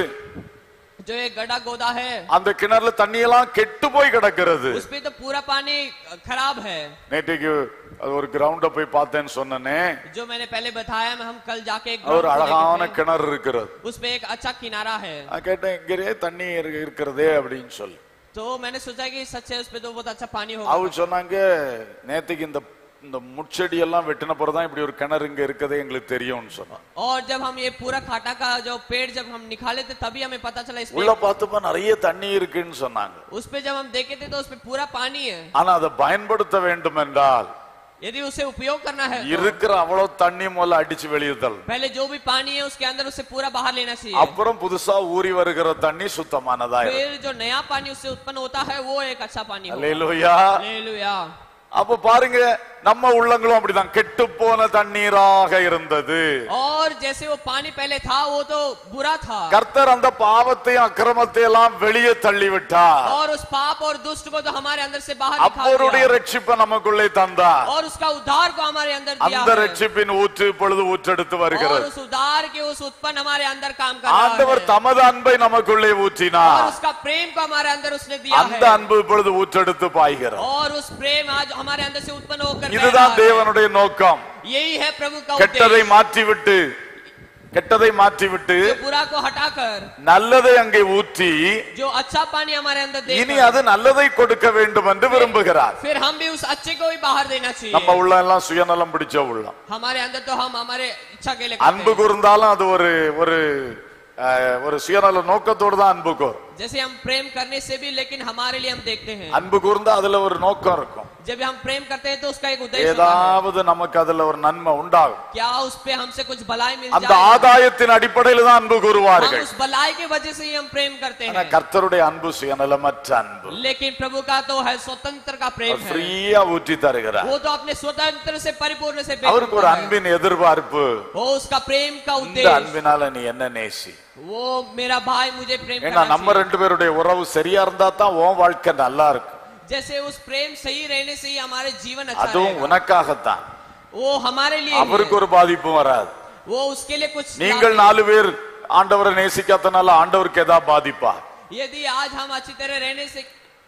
जो एक गड्ढा गोदा है, அந்த கிணறுல தண்ணி எல்லாம் கெட்டு போய் கிடக்கிறது. उसपे तो पूरा पानी खराब है। நேற்றுக்கு அது ஒரு கிரவுண்ட போய் பார்த்தேன்னு சொன்னனே, जो मैंने पहले बताया, मैं हम कल जाके एक ஒரு ground को அழகான देखे थे, கிணறு இருக்கிறது. उसपे एक अच्छा किनारा है। நான் கேட்டேன், இங்கே தண்ணி இருக்கு- இருக்கிறதே அப்படின்னு சொல்லி. तो मैंने सोचा कि सच है, उसपे तो बहुत अच्छा पानी होगा। அவங்க சொன்னாங்க, நேத்துக்கு இந்த இந்த முச்செடி எல்லாம் வெட்டின பிறகுதான் இப்படி ஒரு கிணறு இங்க இருக்கதே எங்களுக்கு தெரியும்னு சொன்னான். और जब हम ये पूरा खाटा का जो पेड़ जब हम निकाले थे तभी हमें पता चला इस உள்ள पे பார்த்தப்ப நிறைய தண்ணி இருக்குன்னு சொன்னாங்க. उस पे जब हम देखे थे तो उस पे पूरा पानी है. ஆனா அதை பயன்படுத்த வேண்டும் என்றால் यदि उसे उपयोग करना है तो இருக்கிற அவ்வளவு தண்ணி முதல்ல அடிச்சு வெளியே தள்ள, पहले जो भी पानी है उसके अंदर उसे पूरा बाहर लेना चाहिए. அப்புறம் புதுசா ஊறி வருகிற தண்ணி சுத்தமானதா இருக்கும். फिर जो नया पानी उससे उत्पन्न होता है वो एक अच्छा पानी होगा. அல்லேலூயா. हालेलुया. அப்ப பாருங்க நம்ம உள்ளங்களும் அப்படிதான் கெட்டு போன தண்ணீராக இருந்தது. और जैसे वो पानी पहले था वो तो बुरा था. கர்த்தர் அந்த பாவத்தையும் அக்கிரமத்தை எல்லாம் வெளியே தள்ளி விட்டார். और उस पाप और दुष्ट को तो हमारे अंदर से बाहर निकाल அவருடைய दिया. ரட்சிப்பை நமக்குள்ளே தந்தார். और उसका उद्धार को हमारे अंदर दिया அந்த है. ரட்சிப்பின் ஊற்று இப்பொழுது ஊற்றெடுத்து और வருகிறது. उस उद्धार के उस उत्पन्न हमारे अंदर काम कर रहा ஆண்டவர் है. தமது அன்பை நமக்குள்ளே और ஊற்றினார். उसका प्रेम को हमारे अंदर उसने दिया அந்த है. அன்பு இப்பொழுது ஊற்றெடுத்து பாய்கிறது. और उस प्रेम आज हमारे अंदर से उत्पन्न होकर बह இதுதான் रहा है. தேவனுடைய நோக்கம். यही है प्रभु का கெட்டதை उद्देश्य. மாற்றிவிட்டு கெட்டதை மாற்றிவிட்டு जो बुरा को हटाकर நல்லதை அங்கே ஊற்றி जो अच्छा पानी हमारे अंदर இனி देकर அது நல்லதை கொடுக்க வேண்டும் என்று விரும்புகிறார். फिर हम भी उस अच्छे को भी बाहर देना चाहिए. நம்ம உள்ள எல்லாம் சுயநலம் பிடிச்ச உள்ளம். हमारे अंदर तो हम हमारे इच्छा के लिए அன்பு करते हैं. கூர்ந்தாலும் அது ஒரு ஒரு அஹ், ஒரு சுயநல நோக்கத்தோடு தான் அன்பு கூர். जैसे हम प्रेम करने से भी लेकिन हमारे लिए हम देखते हैं. அன்பு கூர்ந்தா அதுல ஒரு நோக்கம் இருக்கும். जब हम प्रेम करते हैं तो उसका एक उद्देश्य होता है. ஏதாவது நமக்கு அதுல ஒரு நன்மை உண்டாகும். क्या उस पे हमसे कुछ भलाई मिल அந்த जाए. ஆதாயத்தின் அடிப்படையில் தான் அன்பு हम கூறுவார்கள். उस भलाई की वजह से ही हम प्रेम करते ஆனா हैं. கர்த்தருடைய அன்பு சுயநலமற்ற அன்பு. लेकिन प्रभु का तो है स्वतंत्र का प्रेम है. ஃப்ரீயா ஊற்றி தருகிறார். वो तो अपने स्वतंत्र से परिपूर्ण से प्रेम அவருக்கு ஒரு करता है. அன்பின் எதிர்பார்ப்பு. वो उसका प्रेम का இந்த उद्देश्य அன்பினால நீ என்ன நேசி. वो मेरा भाई मुझे प्रेम ஏன்னா करना நம்ம चाहिए. ரெண்டு பேருடைய உறவு சரியா இருந்தா தான் உன் வாழ்க்கை நல்லா இருக்கும். जैसे उस प्रेम सही रहने से ही हमारे जीवन अच्छा அதுவும் रहेगा. உனக்காகத்தான். वो हमारे लिए அவருக்கு है. ஒரு பாதிப்பும் வராது. वो उसके लिए कुछ நீங்கள் लाभ நாலு பேர் ஆண்டவரை நேசிக்காதனால ஆண்டவருக்கு ஏதாவது பாதிப்பா? नहीं। यदि आज हम अच्छी तरह रहने से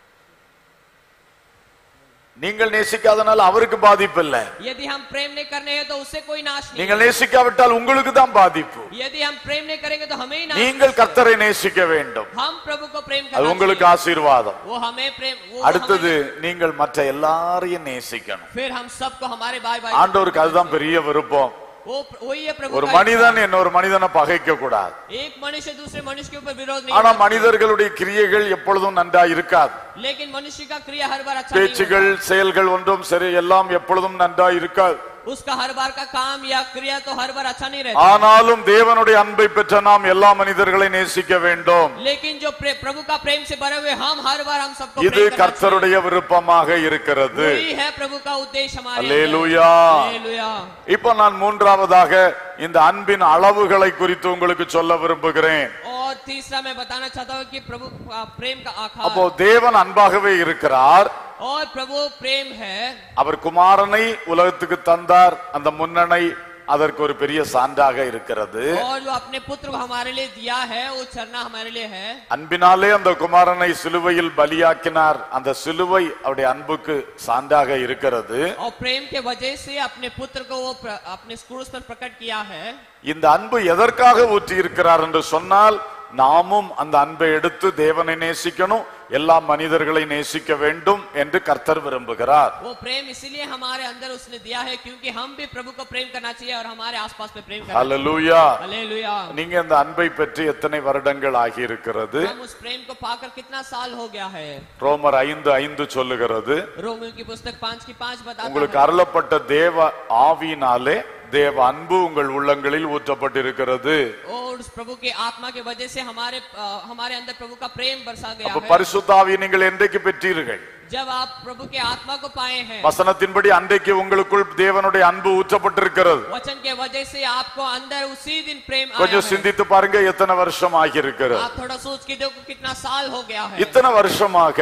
நீங்கள் நேசிக்காதனால அவருக்கு பாதிப்பு இல்ல. यदि हम प्रेम नहीं करने हैं तो उससे कोई नाश नहीं. நீங்கள் நேசிக்காவிட்டால் உங்களுக்கு தான் பாதிப்பு. यदि हम प्रेम नहीं करेंगे तो हमें ही नाश. நீங்கள் கர்த்தரை நேசிக்க வேண்டும். हम प्रभु को प्रेम அது करना உங்களுக்கு चाहिए. ஆசீர்வாதம். वो हमें प्रेम वो அடுத்தது हमें- நீங்கள் மற்ற எல்லாரையும் நேசிக்கணும். फिर हम सबको हमारे भाई भाई ஆண்டவருக்கு அதுதான் பெரிய விருப்பம். वो वही है प्रभु ஒரு का மனிதன் இன்னொரு மனிதனை பகைக்க கூடாது. इच्छा। एक मनुष्य दूसरे मनुष्य के ऊपर विरोध नहीं ஆனா करता। மனிதர்களுடைய கிரியைகள் எப்பொழுதும் நன்றா இருக்காது. लेकिन मनुष्य का क्रिया हर बार अच्छा नहीं பேச்சுகள் செயல்கள் ஒன்றும் சரி எல்லாம் எப்பொழுதும் நன்றா இருக்காது. होता। उसका हर बार का काम या क्रिया तो हर बार अच्छा नहीं रहता। ஆனாலும் தேவனுடைய அன்பை பெற்ற நாம் எல்லா மனிதர்களை நேசிக்க வேண்டும். लेकिन जो प्रे- प्रभु का प्रेम से भरे हुए हम हर बार हम सबको இது प्रेम करना கர்த்தருடைய விருப்பமாக இருக்கிறது. चाहिए। वही है प्रभु का उद्देश्य हमारे अंदर। அல்லேலூயா. हालेलुया। இப்போ நான் மூன்றாவதாக இந்த அன்பின் அளவுகளை குறித்து உங்களுக்கு சொல்ல விரும்புகிறேன். और तीसरा मैं बताना चाहता हूँ कि प्रभु का प्रेम का அப்போ आकार தேவன் அன்பாகவே இருக்கிறார். और प्रभु प्रेम है। அவர் குமாரனை உலகத்துக்கு தந்தார். அந்த முன்னணை அதற்கு ஒரு பெரிய சான்றாக இருக்கிறது. और जो अपने पुत्र को हमारे लिए दिया है वो चरना हमारे लिए है। அன்பினாலே அந்த குமாரனை சிலுவையில் பலியாக்கினார். அந்த சிலுவை அவருடைய அன்புக்கு சான்றாக இருக்கிறது. और प्रेम के वजह से अपने पुत्र को वो प्र, अपने क्रूस पर प्रकट किया है। இந்த அன்பு எதற்காக ஊற்றி இருக்கிறார் என்று சொன்னால் நாமும் அந்த அன்பை எடுத்து தேவனை நேசிக்கணும், எல்லா மனிதர்களை நேசிக்க வேண்டும் என்று கர்த்தர் விரும்புகிறார். वो प्रेम इसीलिए हमारे अंदर उसने दिया है क्योंकि हम भी प्रभु को प्रेम करना चाहिए और हमारे आसपास पे प्रेम करना चाहिए। ஹல்லேலூயா. हालेलुया। நீங்க இந்த அன்பை பற்றி எத்தனை வருடங்கள் ஆகி இருக்கிறது? हम उस प्रेम को पाकर कितना साल हो गया है? ரோமர் ஐந்து ஐந்து சொல்லுகிறது, रोमियो की पुस्तक पांच की पांच बताता உங்களுக்கு है। அருளப்பட்ட தேவ ஆவியினாலே தேவ அன்பு உங்கள் உள்ளங்களில் ஊற்றப்பட்டிருக்கிறது. और उस प्रभु के आत्मा के वजह से हमारे अ, हमारे अंदर प्रभु का प्रेम बरसा गया அப்ப है। பரிசுத்த ஆவியை நீங்கள் என்றைக்கு பெற்றீர்கள்? जब आप प्रभु के आत्मा को पाए हैं। வசனத்தின்படி அன்றைக்கு உங்களுக்குள் தேவனுடைய அன்பு ஊற்றப்பட்டிருக்கிறது. वचन के वजह से आपको अंदर उसी दिन प्रेम आया கொஞ்சம் है। சிந்தித்து பாருங்க, எத்தனை வருஷம் ஆகியிருக்கிறது? आप थोड़ा सोच के देखो कितना साल हो गया है। இத்தனை வருஷமாக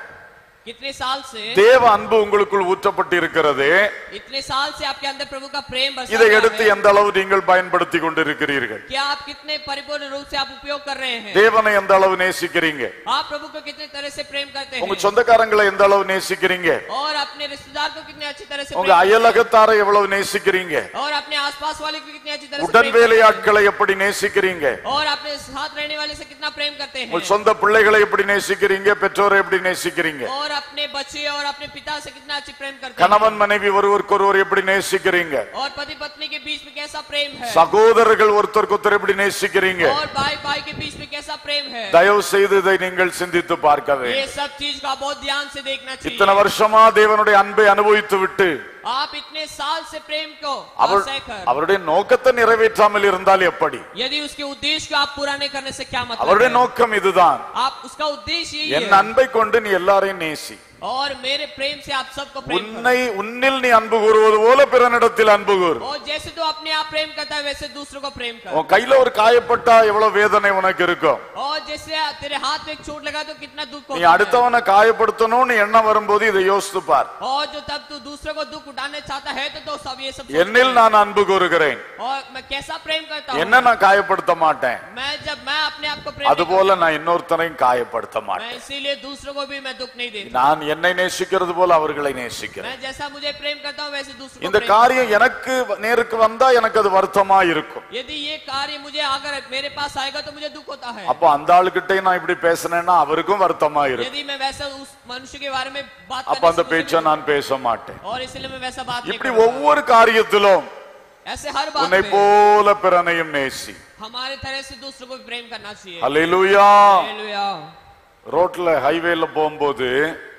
कितने साल से தேவ அன்பு உங்களுக்குள் ஊற்றப்பட்டு இருக்கிறது. इतने साल से आपके अंदर प्रभु का प्रेम बरसा இதை गया எடுத்து है। எந்த அளவு நீங்கள் பயன்படுத்தி கொண்டிருக்கிறீர்கள்? क्या आप कितने परिपूर्ण रूप से आप उपयोग कर रहे हैं? தேவனை எந்த அளவு நேசிக்கிறீங்க? आप प्रभु को कितने तरह से प्रेम करते உங்க हैं? சொந்தக்காரங்களை எந்த அளவு நேசிக்கிறீங்க? और अपने रिश्तेदार को कितने अच्छी तरह से உங்க प्रेम அயலகத்தாரை எவ்வளவு நேசிக்கிறீங்க? और अपने आसपास वाले को कितने अच्छी तरह से உடன் प्रेम करते हैं? வேலையாட்களை எப்படி நேசிக்கிறீங்க? और अपने साथ रहने वाले से कितना प्रेम करते हैं? உங்க சொந்த பிள்ளைகளை எப்படி நேசிக்கிறீங்க? பெற்றோரை எப்படி நேசிக்கிறீங்க? और अपने बच्चे और अपने पिता से कितना अच्छी प्रेम करते हैं கணவன் மனைவி ஒருவருக்கு ஒருவர் எப்படி நேசிக்கிறீங்க और पति पत्नी के बीच में कैसा प्रेम है சகோதரர்கள் ஒருத்தருக்கு ஒருத்தர் எப்படி நேசிக்கிறீங்க और भाई भाई के बीच में कैसा प्रेम है தயவு செய்து இதை நீங்கள் சிந்தித்து பார்க்க ये வேண்டும் सब चीज का बहुत ध्यान से देखना இத்தனை चाहिए வருஷமா தேவனுடைய அன்பை அனுபவித்து விட்டு आप इतने साल से प्रेम को அவர் आशय कर அவருடைய நோக்கத்தை நிறைவேற்றாமல் இருந்தால் எப்படி यदि उसके उद्देश्य को आप पूरा नहीं करने से क्या मतलब அவருடைய है? நோக்கம் இதுதான் आप उसका उद्देश्य यही என் है அன்பை கொண்டு நீ எல்லாரையும் நேசி और मेरे प्रेम से आप सबको प्रेम உன்னை உன்னில் நீ அன்பு கூறுவது போல பிறனிடத்தில் அன்பு கூறு करो और जैसे तो अपने आप प्रेम करता है वैसे दूसरों को प्रेम कर உன் கையில ஒரு காயப்பட்டா எவ்வளவு வேதனை உனக்கு இருக்கும் और जैसे तेरे हाथ में एक चोट लगा तो कितना दुख நீ होता है அடுத்தவனை காயப்படுத்தணும்னு எண்ணம் வரும்போது இதை யோசித்து பார் और जो तब तू दूसरों को दुख उठाने चाहता है तो, तो सब ये सब என்னில் நான் அன்பு கூறுகிறேன் और मैं कैसा प्रेम करता हूँ என்ன நான் காயப்படுத்த மாட்டேன் मैं जब मैं अपने आप को प्रेम அது नहीं போல நான் இன்னொருத்தரையும் காயப்படுத்த करता, मैं மாட்டேன் इसीलिए दूसरों को भी मैं दुख नहीं देता நான் என்னை நேசிக்கிறது போல அவர்களை நேசிக்கிறேன் मैं जैसा मुझे प्रेम करता हूँ वैसे दूसरों को இந்த प्रेम காரியம் எனக்கு நேருக்கு வந்தா எனக்கு அது வருத்தமா இருக்கும் करता हूं। यदि ये कार्य मुझे अगर मेरे पास आएगा तो मुझे दुख होता है அப்ப அந்த ஆளுகிட்ட நான் இப்படி பேசினேன்னா அவருக்கும் வருத்தமா இருக்கும் यदि मैं वैसा उस मनुष्य के बारे में बात அப்ப அந்த करने से பேச்சை मुझे- நான் பேச மாட்டேன் और इसलिए मैं वैसा बात नहीं இப்படி करूंगा। ஒவ்வொரு காரியத்திலும் ऐसे हर बात உன்னை में போல பிறனையும் நேசி हमारे तरह से दूसरों को भी प्रेम करना चाहिए அல்லேலூயா हालेलुया। ரோட்ல ஹைவேல போகும்போது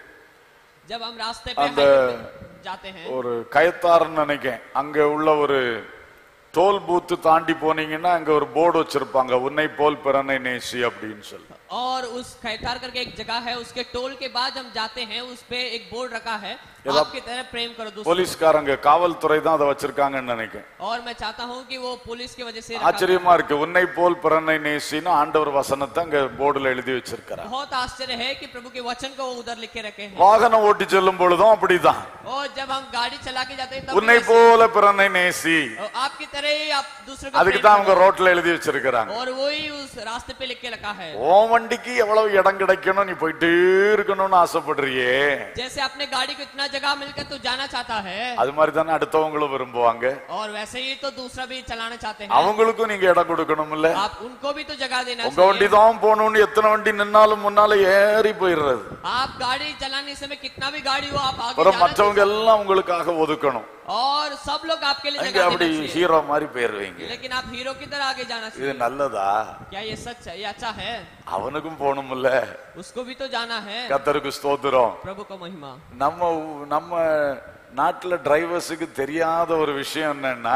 जब हम रास्ते पे அந்த- हाईवे पे जाते हैं ஒரு கயத்தாருன்னு நினைக்கிறேன் அங்க உள்ள ஒரு டோல் பூத்து தாண்டி போனீங்கன்னா அங்க ஒரு போர்டு வச்சிருப்பாங்க உன்னை போல் பிறனை நேசி அப்படின்னு சொல்லி और उस खैतार करके एक जगह है उसके टोल के बाद हम जाते हैं उस पे एक बोर्ड रखा है यदा- आपकी तरह प्रेम करो दूसरों போலீஸ்காரங்க காவல்துறை தான் அதை வச்சிருக்காங்கன்னு நினைக்கிறேன் को। और मैं चाहता हूँ कि वो पुलिस की वजह से रखा ஆச்சரியமா இருக்கு உன்னை போல் பிறனை நேசின்னு ஆண்டவர் வசனத்தை அங்க போர்டுல எழுதி வச்சிருக்கிறார் बहुत आश्चर्य है कि प्रभु के वचन को वो उधर लिख के रखे हैं வாகனம் ஓட்டி செல்லும் பொழுதும் அப்படிதான் और जब हम गाड़ी चला के जाते हैं तब உன்னை भी वैसे- போல பிறனை நேசி और आपकी तरह ही आप दूसरे को அதுக்கு प्रेम தான் அவங்க करो। ரோட்ல எழுதி வச்சிருக்கிறாங்க और वही उस रास्ते पे लिख के रखा है உன் வண்டிக்கு எவ்வளவு இடம் கிடைக்கணும் நீ போயிட்டே இருக்கணும்னு ஆசைப்படுறியே जैसे अपने गाड़ी को इतना जगह मिलकर तो जाना चाहता है அது மாதிரி தானே அடுத்தவங்களும் விரும்புவாங்க और वैसे ही तो दूसरा भी चलाना चाहते हैं அவங்களுக்கும் நீங்க இடம் கொடுக்கணும்ல आप उनको भी तो जगह देना உங்க வண்டி चाहिए தான் போகணும்னு எத்தனை வண்டி நின்னாலும் முன்னால ஏறி போயிடுறது आप गाड़ी चलाने समय कितना भी गाड़ी हो आप आगे அப்புறம் जाना மற்றவங்க चाहिए। எல்லாம் உங்களுக்காக ஒதுக்கணும் और सब लोग आपके लिए அங்க जगह அப்படி देना चाहिए ஹீரோ மாதிரி போயிருவீங்க लेकिन आप हीरो की तरह आगे जाना இது चाहिए நல்லதா क्या ये सच है ये अच्छा है அவனுக்கும் போகணும்ல उसको भी तो जाना है கர்த்தருக்கு ஸ்தோத்திரம் प्रभु को महिमा நம்ம ஊ- நம்ம நாட்டுல டிரைவர்ஸுக்கு தெரியாத ஒரு விஷயம் என்னன்னா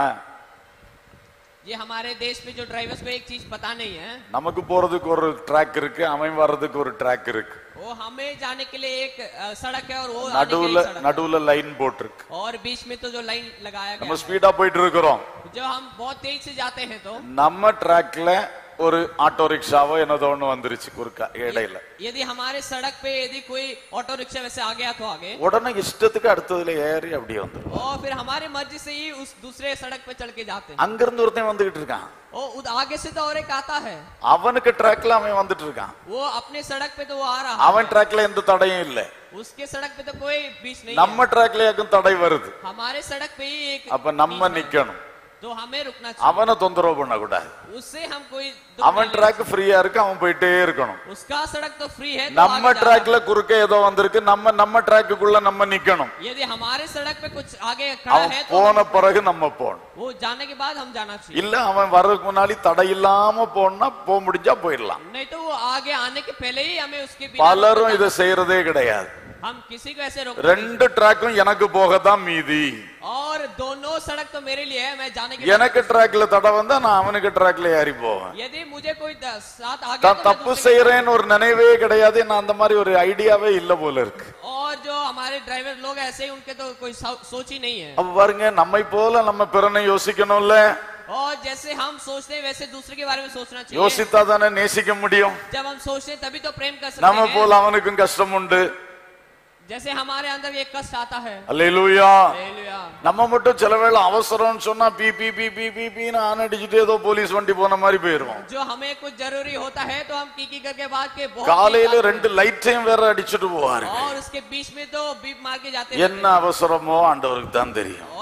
ये हमारे देश में जो ड्राइवर्स को एक चीज पता नहीं है நமக்கு போறதுக்கு ஒரு ட்ராக் இருக்கு அவன் வர்றதுக்கு ஒரு ட்ராக் இருக்கு वो हमें जाने के लिए एक अ, सड़क है और वो आने के நடுவுல लिए सड़क है। நடுவுல லைன் போட்டிருக்கு और बीच में तो जो लाइन लगाया நம்ம गया ஸ்பீடா போயிட்டு இருக்கிறோம் है, जो हम बहुत तेज से जाते हैं तो நம்ம ட்ராக்ல ஒரு ஆட்டோ ரிக்ஷாவோ என்னதோ ஒண்ணு வந்துருச்சு குறுக்கா இடையில यदि हमारे सड़क पे यदि कोई ऑटो रिक्शा वैसे आ गया तो आगे உடனே இஷ்டத்துக்கு அடுத்ததுல ஏறி அப்படியே வந்துடும் और फिर हमारी मर्जी से ही उस दूसरे सड़क पे चल के जाते हैं அங்கிருந்து ஒருத்தன் வந்துகிட்டு இருக்கான் और उद- आगे से तो और एक आता है அவனுக்கு ட்ராக்ல அவன் வந்துட்டு இருக்கான் वो अपने सड़क पे तो वो आ रहा அவன் ட்ராக்ல எந்த தடையும் இல்ல है उसके सड़क पे तो कोई बीच नहीं है। நம்ம ட்ராக்ல யாருக்கும் தடை வருது हमारे सड़क पे ही एक அப்ப நம்ம बीच है। நிக்கணும் तो हमें रुकना चाहिए அவனை தொந்தரவு பண்ண கூடாது उससे हम कोई दुख அவன் नहीं ட்ராக் ஃப்ரீயா இருக்கு அவன் போயிட்டே இருக்கணும் ले- उसका सड़क तो फ्री है तो நம்ம आगे जा ட்ராக்ல குறுக்க ஏதோ வந்திருக்கு நம்ம நம்ம ட்ராக்குக்குள்ள நம்ம நிக்கணும் रहा है। यदि हमारे सड़क पे कुछ आगे खड़ा அவன் है तो போன பிறகு நம்ம போகணும் वो जाने के बाद हम जाना चाहिए இல்ல அவன் வர்றதுக்கு முன்னாடி தடை இல்லாம போனா போக முடிஞ்சா போயிடலாம் नहीं तो वो आगे आने के पहले ही हमें उसके बिना பலரும் रोकना இதை செய்யறதே கிடையாது हम किसी को ऐसे रोक ரெண்டு ட்ராக்கும் எனக்கு போக தான் மீதி और दोनों सड़क तो मेरे लिए है मैं जाने के எனக்கு ட்ராக்ல தடை வந்தா நான் அவனுக்கு ட்ராக்ல ஏறி போவேன் यदि मुझे कोई द- साथ आ गया தான் तो मैं தப்பு दूसरे के- செய்யறேன்னு ஒரு நினைவே கிடையாது நான் அந்த மாதிரி ஒரு ஐடியாவே இல்ல போல இருக்கு और जो हमारे ड्राइवर लोग ऐसे ही उनके तो कोई सो- सोच ही नहीं है அப்ப பாருங்க நம்மை போல நம்ம பிறனை யோசிக்கணும்ல और जैसे हम सोचते हैं वैसे दूसरे के बारे में सोचना चाहिए யோசித்தா தானே நேசிக்க முடியும் जब हम सोचते हैं तभी तो प्रेम कर நம்ம सकते हैं போல அவனுக்கும் கஷ்டம் உண்டு जैसे हमारे अंदर एक कष्ट आता है அல்லேலூயா हालेलुया। நம்ம மட்டும் சில வேளை அவசரம்னு சொன்னா பி பி பி பி பி பின்னு ஆன் அடிச்சுட்டு ஏதோ போலீஸ் வண்டி போன மாதிரி போயிருவோம் जो हमें कुछ जरूरी होता है तो हम की की करके बाद के बहुत காலையில तेज ரெண்டு லைட்டையும் வேற அடிச்சுட்டு போவாரு आते हैं। और उसके बीच में तो बीप मार के जाते हैं என்ன அவசரமோ ஆண்டவருக்கு தான் தெரியும் और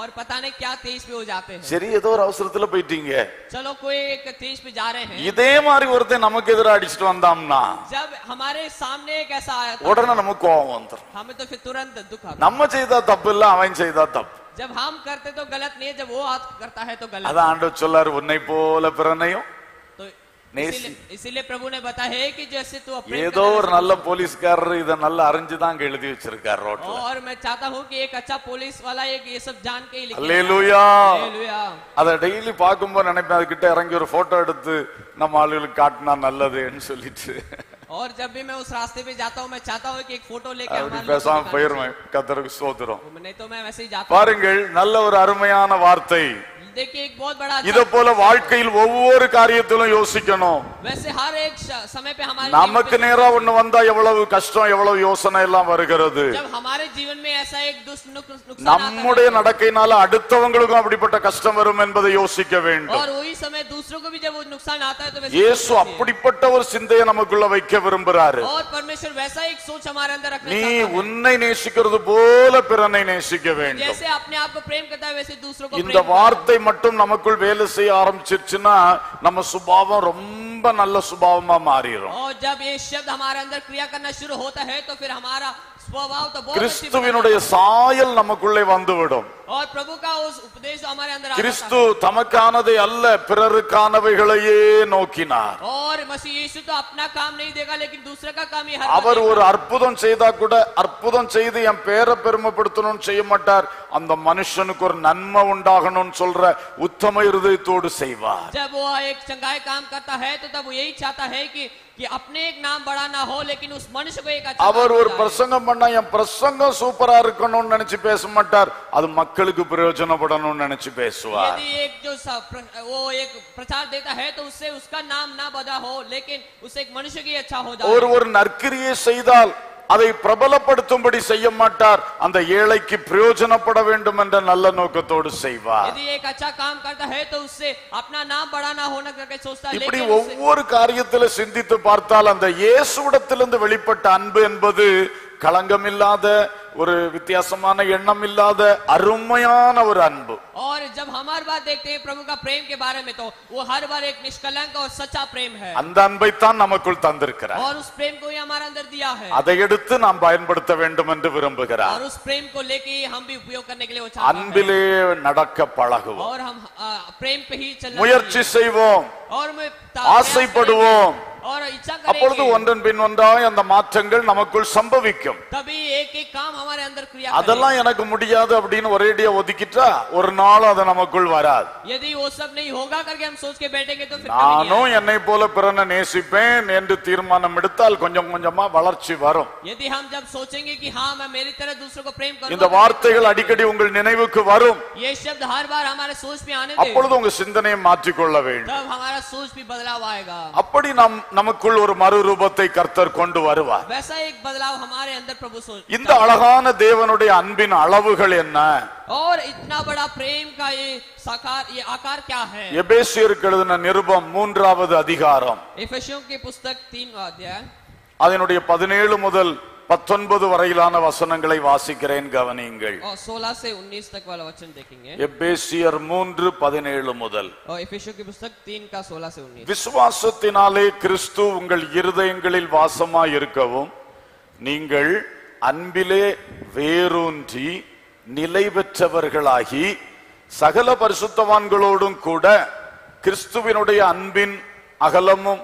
और पता नहीं क्या तेज पे हो जाते हैं। சரி ஏதோ ஒரு அவசரத்துல போயிட்டீங்க, चलो कोई एक तेज पे जा रहे हैं, இதே மாதிரி ஒருத்தன் நமக்கு எதிராக அடிச்சிட்டு வந்தாம்னா जब हमारे सामने एक ऐसा आया था, உடனே நமக்கு கோபம் வந்துடும். हमें तो फिर तुरंत दुख आता है। நம்ம செய்தா தப்பு இல்ல, அவன் செய்தா தப்பு. जब हम करते तो गलत नहीं है, जब वो हाथ करता है तो गलत। அதான் ஆண்டவர் சொல்லாரு, உன்னை போல பிறனையும் तो நேசி. इसीलिए इसीलिए प्रभु ने बताया है कि जैसे तू अपने ஏதோ ஒரு நல்ல போலீஸ்காரர் இதை நல்லா அறிஞ்சுதான் எழுதி வச்சிருக்கார் ரோட்ல. और मैं चाहता हूँ कि एक अच्छा पुलिस वाला एक ये सब जान के ही लिखे। அல்லேலூயா. हालेलुया। அதை டெய்லி பார்க்கும்போது நினைப்பேன், அதுகிட்ட இறங்கி ஒரு போட்டோ எடுத்து நம்ம ஆளுகளுக்கு காட்டினா நல்லதுன்னு சொல்லிட்டு और जब भी मैं उस रास्ते पे जाता हूँ, मैं चाहता हूँ कि एक फोटो लेके அப்படி हमारे பேசாம लोगों को போயிருவேன். கர்த்தருக்கு ஸ்தோத்திரம். दिखाना। नहीं तो मैं वैसे ही जाता हूँ। பாருங்கள், நல்ல ஒரு அருமையான வார்த்தை. देखिए एक बहुत बड़ा இத போல வாழ்க்கையில் ஒவ்வொரு காரியத்திலும் யோசிக்கணும். वैसे हर एक श- समय पे हमारे நமக்கு जीवन நேரா ஒண்ணு வந்தா எவ்வளவு கஷ்டம், எவ்வளவு யோசனை எல்லாம் வருகிறது. में- जब हमारे जीवन में ऐसा एक दुष्ट नुक- नुकसान நம்முடைய आता है, நடக்கையினால அடுத்தவங்களுக்கும் அப்படிப்பட்ட கஷ்டம் வரும் என்பதை யோசிக்க வேண்டும். और वही समय दूसरों को भी जब वो नुकसान आता है तो वैसे இயேசு सोचना चाहिए। அப்படிப்பட்ட ஒரு சிந்தையை நமக்குள்ள வைக்க விரும்புறாரு. और परमेश्वर वैसा एक सोच हमारे अंदर रखना நீ चाहता है। உன்னை நேசிக்கிறது போல பிறனை நேசிக்க வேண்டும். जैसे अपने आप को प्रेम करता है वैसे दूसरों को இந்த प्रेम करता வார்த்தை மட்டும் நமக்குள் வேலை செய்ய ஆரம்பிச்சிருச்சுன்னா நம்ம சுபாவம் ரொம்ப நல்ல சுபாவமா है। மாறிடும். और जब ये शब्द हमारे अंदर क्रिया करना शुरू होता है तो फिर हमारा स्वभाव तो बहुत अच्छी बन கிறிஸ்துவினுடைய जाता சாயல் நமக்குள்ளே வந்துவிடும். है। और प्रभु का उस उपदेश हमारे अंदर आ கிறிஸ்து जाता है। தமக்கானதை அல்ல பிறருக்கானவைகளையே நோக்கினார். और मसीह यीशु तो अपना काम नहीं देगा लेकिन दूसरे का काम ही हर அவர் बार ஒரு देगा। அற்புதம் செய்தா கூட அற்புதம் செய்து என் பேரை பெருமைப்படுத்தணும்னு செய்ய மாட்டார். அந்த மனுஷனுக்கு ஒரு நன்மை உண்டாகணும்னு சொல்ற உத்தம இருதயத்தோடு செய்வார். जब वो एक चंगाई काम करता है तो तब वो यही चाहता है कि कि अपने एक नाम बड़ा ना हो लेकिन उस मनुष्य को एक अच्छा அவர் नाम ஒரு मिला है। பிரசங்கம் பண்ணா என் பிரசங்கம் சூப்பரா இருக்கணும்னு நினைச்சு பேச மாட்டார். அது மக்களுக்கு பிரயோஜனப்படணும்னு நினைச்சு பேசுவார். यदि एक जो सा- प्र- वो एक प्रचार देता है तो उससे उसका नाम ना बदा हो लेकिन उससे एक मनुष्य की अच्छा हो जाए। ஒரு ஒரு நற்கிரியை செய்தால் அதை பிரபலப்படுத்தும்படி செய்ய மாட்டார். அந்த ஏழைக்கு பிரயோஜனப்பட வேண்டும் என்ற நல்ல நோக்கத்தோடு செய்வார். यदि एक अच्छा काम करता है तो उससे अपना नाम बड़ा ना होना करके सोचता है இப்படி लेकिन उससे- ஒவ்வொரு காரியத்தில சிந்தித்து பார்த்தால் அந்த இயேசுவிடத்திலிருந்து வெளிப்பட்ட அன்பு என்பது களங்கமில்லாத ஒரு வித்தியாசமான எண்ணம் இல்லாத அருமையான ஒரு அன்பு. और जब हमारी बात देखते हैं प्रभु का प्रेम के बारे में तो वो हर बार एक निष्कलंक और सच्चा प्रेम है। அந்த அன்பை தான் நமக்குள் தந்திருக்கிறார். और उस प्रेम को ही हमारे अंदर दिया है। அதை எடுத்து நாம் பயன்படுத்த வேண்டும் என்று விரும்புகிறார். और उस प्रेम को लेके ही हम भी उपयोग करने के लिए वो चाहता है। அன்பிலே நடக்க பழகுவோம், और हम आ, प्रेम पे ही चलना முயற்சி चाहिए। செய்வோம், और मैं ता- ஆசைப்படுவோம். प्रयास करेंगे और इच्छा அப்பொழுது करेंगे ஒன்றன் பின் ஒன்றாய் அந்த மாற்றங்கள் நமக்குள் சம்பவிக்கும். तभी एक एक काम हमारे अंदर क्रिया அதெல்லாம் எனக்கு முடியாது அப்படின்னு ஒரேடியா ஒதுக்கிட்டா ஒரு நாள் அது நமக்குள் வராது. करेगा। यदि वो सब नहीं होगा करके हम सोच के बैठेंगे तो फिर कभी नहीं நானும் आएगा। என்னை போல பிறனை நேசிப்பேன் என்று தீர்மானம் எடுத்தால் கொஞ்சம் கொஞ்சமா வளர்ச்சி வரும். यदि हम जब सोचेंगे कि हाँ मैं मेरी तरह दूसरों को प्रेम இந்த करूंगा வார்த்தைகள் அடிக்கடி உங்கள் நினைவுக்கு வரும். ये शब्द हर बार हमारे सोच में आने दे அப்பொழுது உங்க சிந்தனையை மாற்றிக்கொள்ள வேண்டும். तब हमारा सोच भी बदलाव आएगा। அப்படி நம் நமக்குள் ஒரு மறுரூபத்தை கர்த்தர் கொண்டு வருவார். वैसा एक बदलाव हमारे अंदर प्रभु सोच இந்த அழகான தேவனுடைய அன்பின் அளவுகள் என்ன? और इतना बड़ा प्रेम का ये साकार ये आकार क्या है? எபேசியருக்கு எழுதின நிருபம் மூன்றாவது அதிகாரம் इफिसियों की पुस्तक तीन अध्याय அதனுடைய பதினேழு முதல் பத்தொன்பது வரையிலான வசனங்களை வாசிக்கிறேன், கவனியுங்கள். और सोलह से उन्नीस तक वाला वचन देखेंगे। எபேசியர் மூன்று பதினேழு முதல். और इफिसियों की पुस्तक तीन का सोलह से उन्नीस। விசுவாசத்தினாலே கிறிஸ்து உங்கள் இருதயங்களில் வாசமாய் இருக்கவும் நீங்கள் அன்பிலே வேரூன்றி நிலை பெற்றவர்களாகி சகல பரிசுத்தவான்களோடும் கூட கிறிஸ்துவினுடைய அன்பின் அகலமும்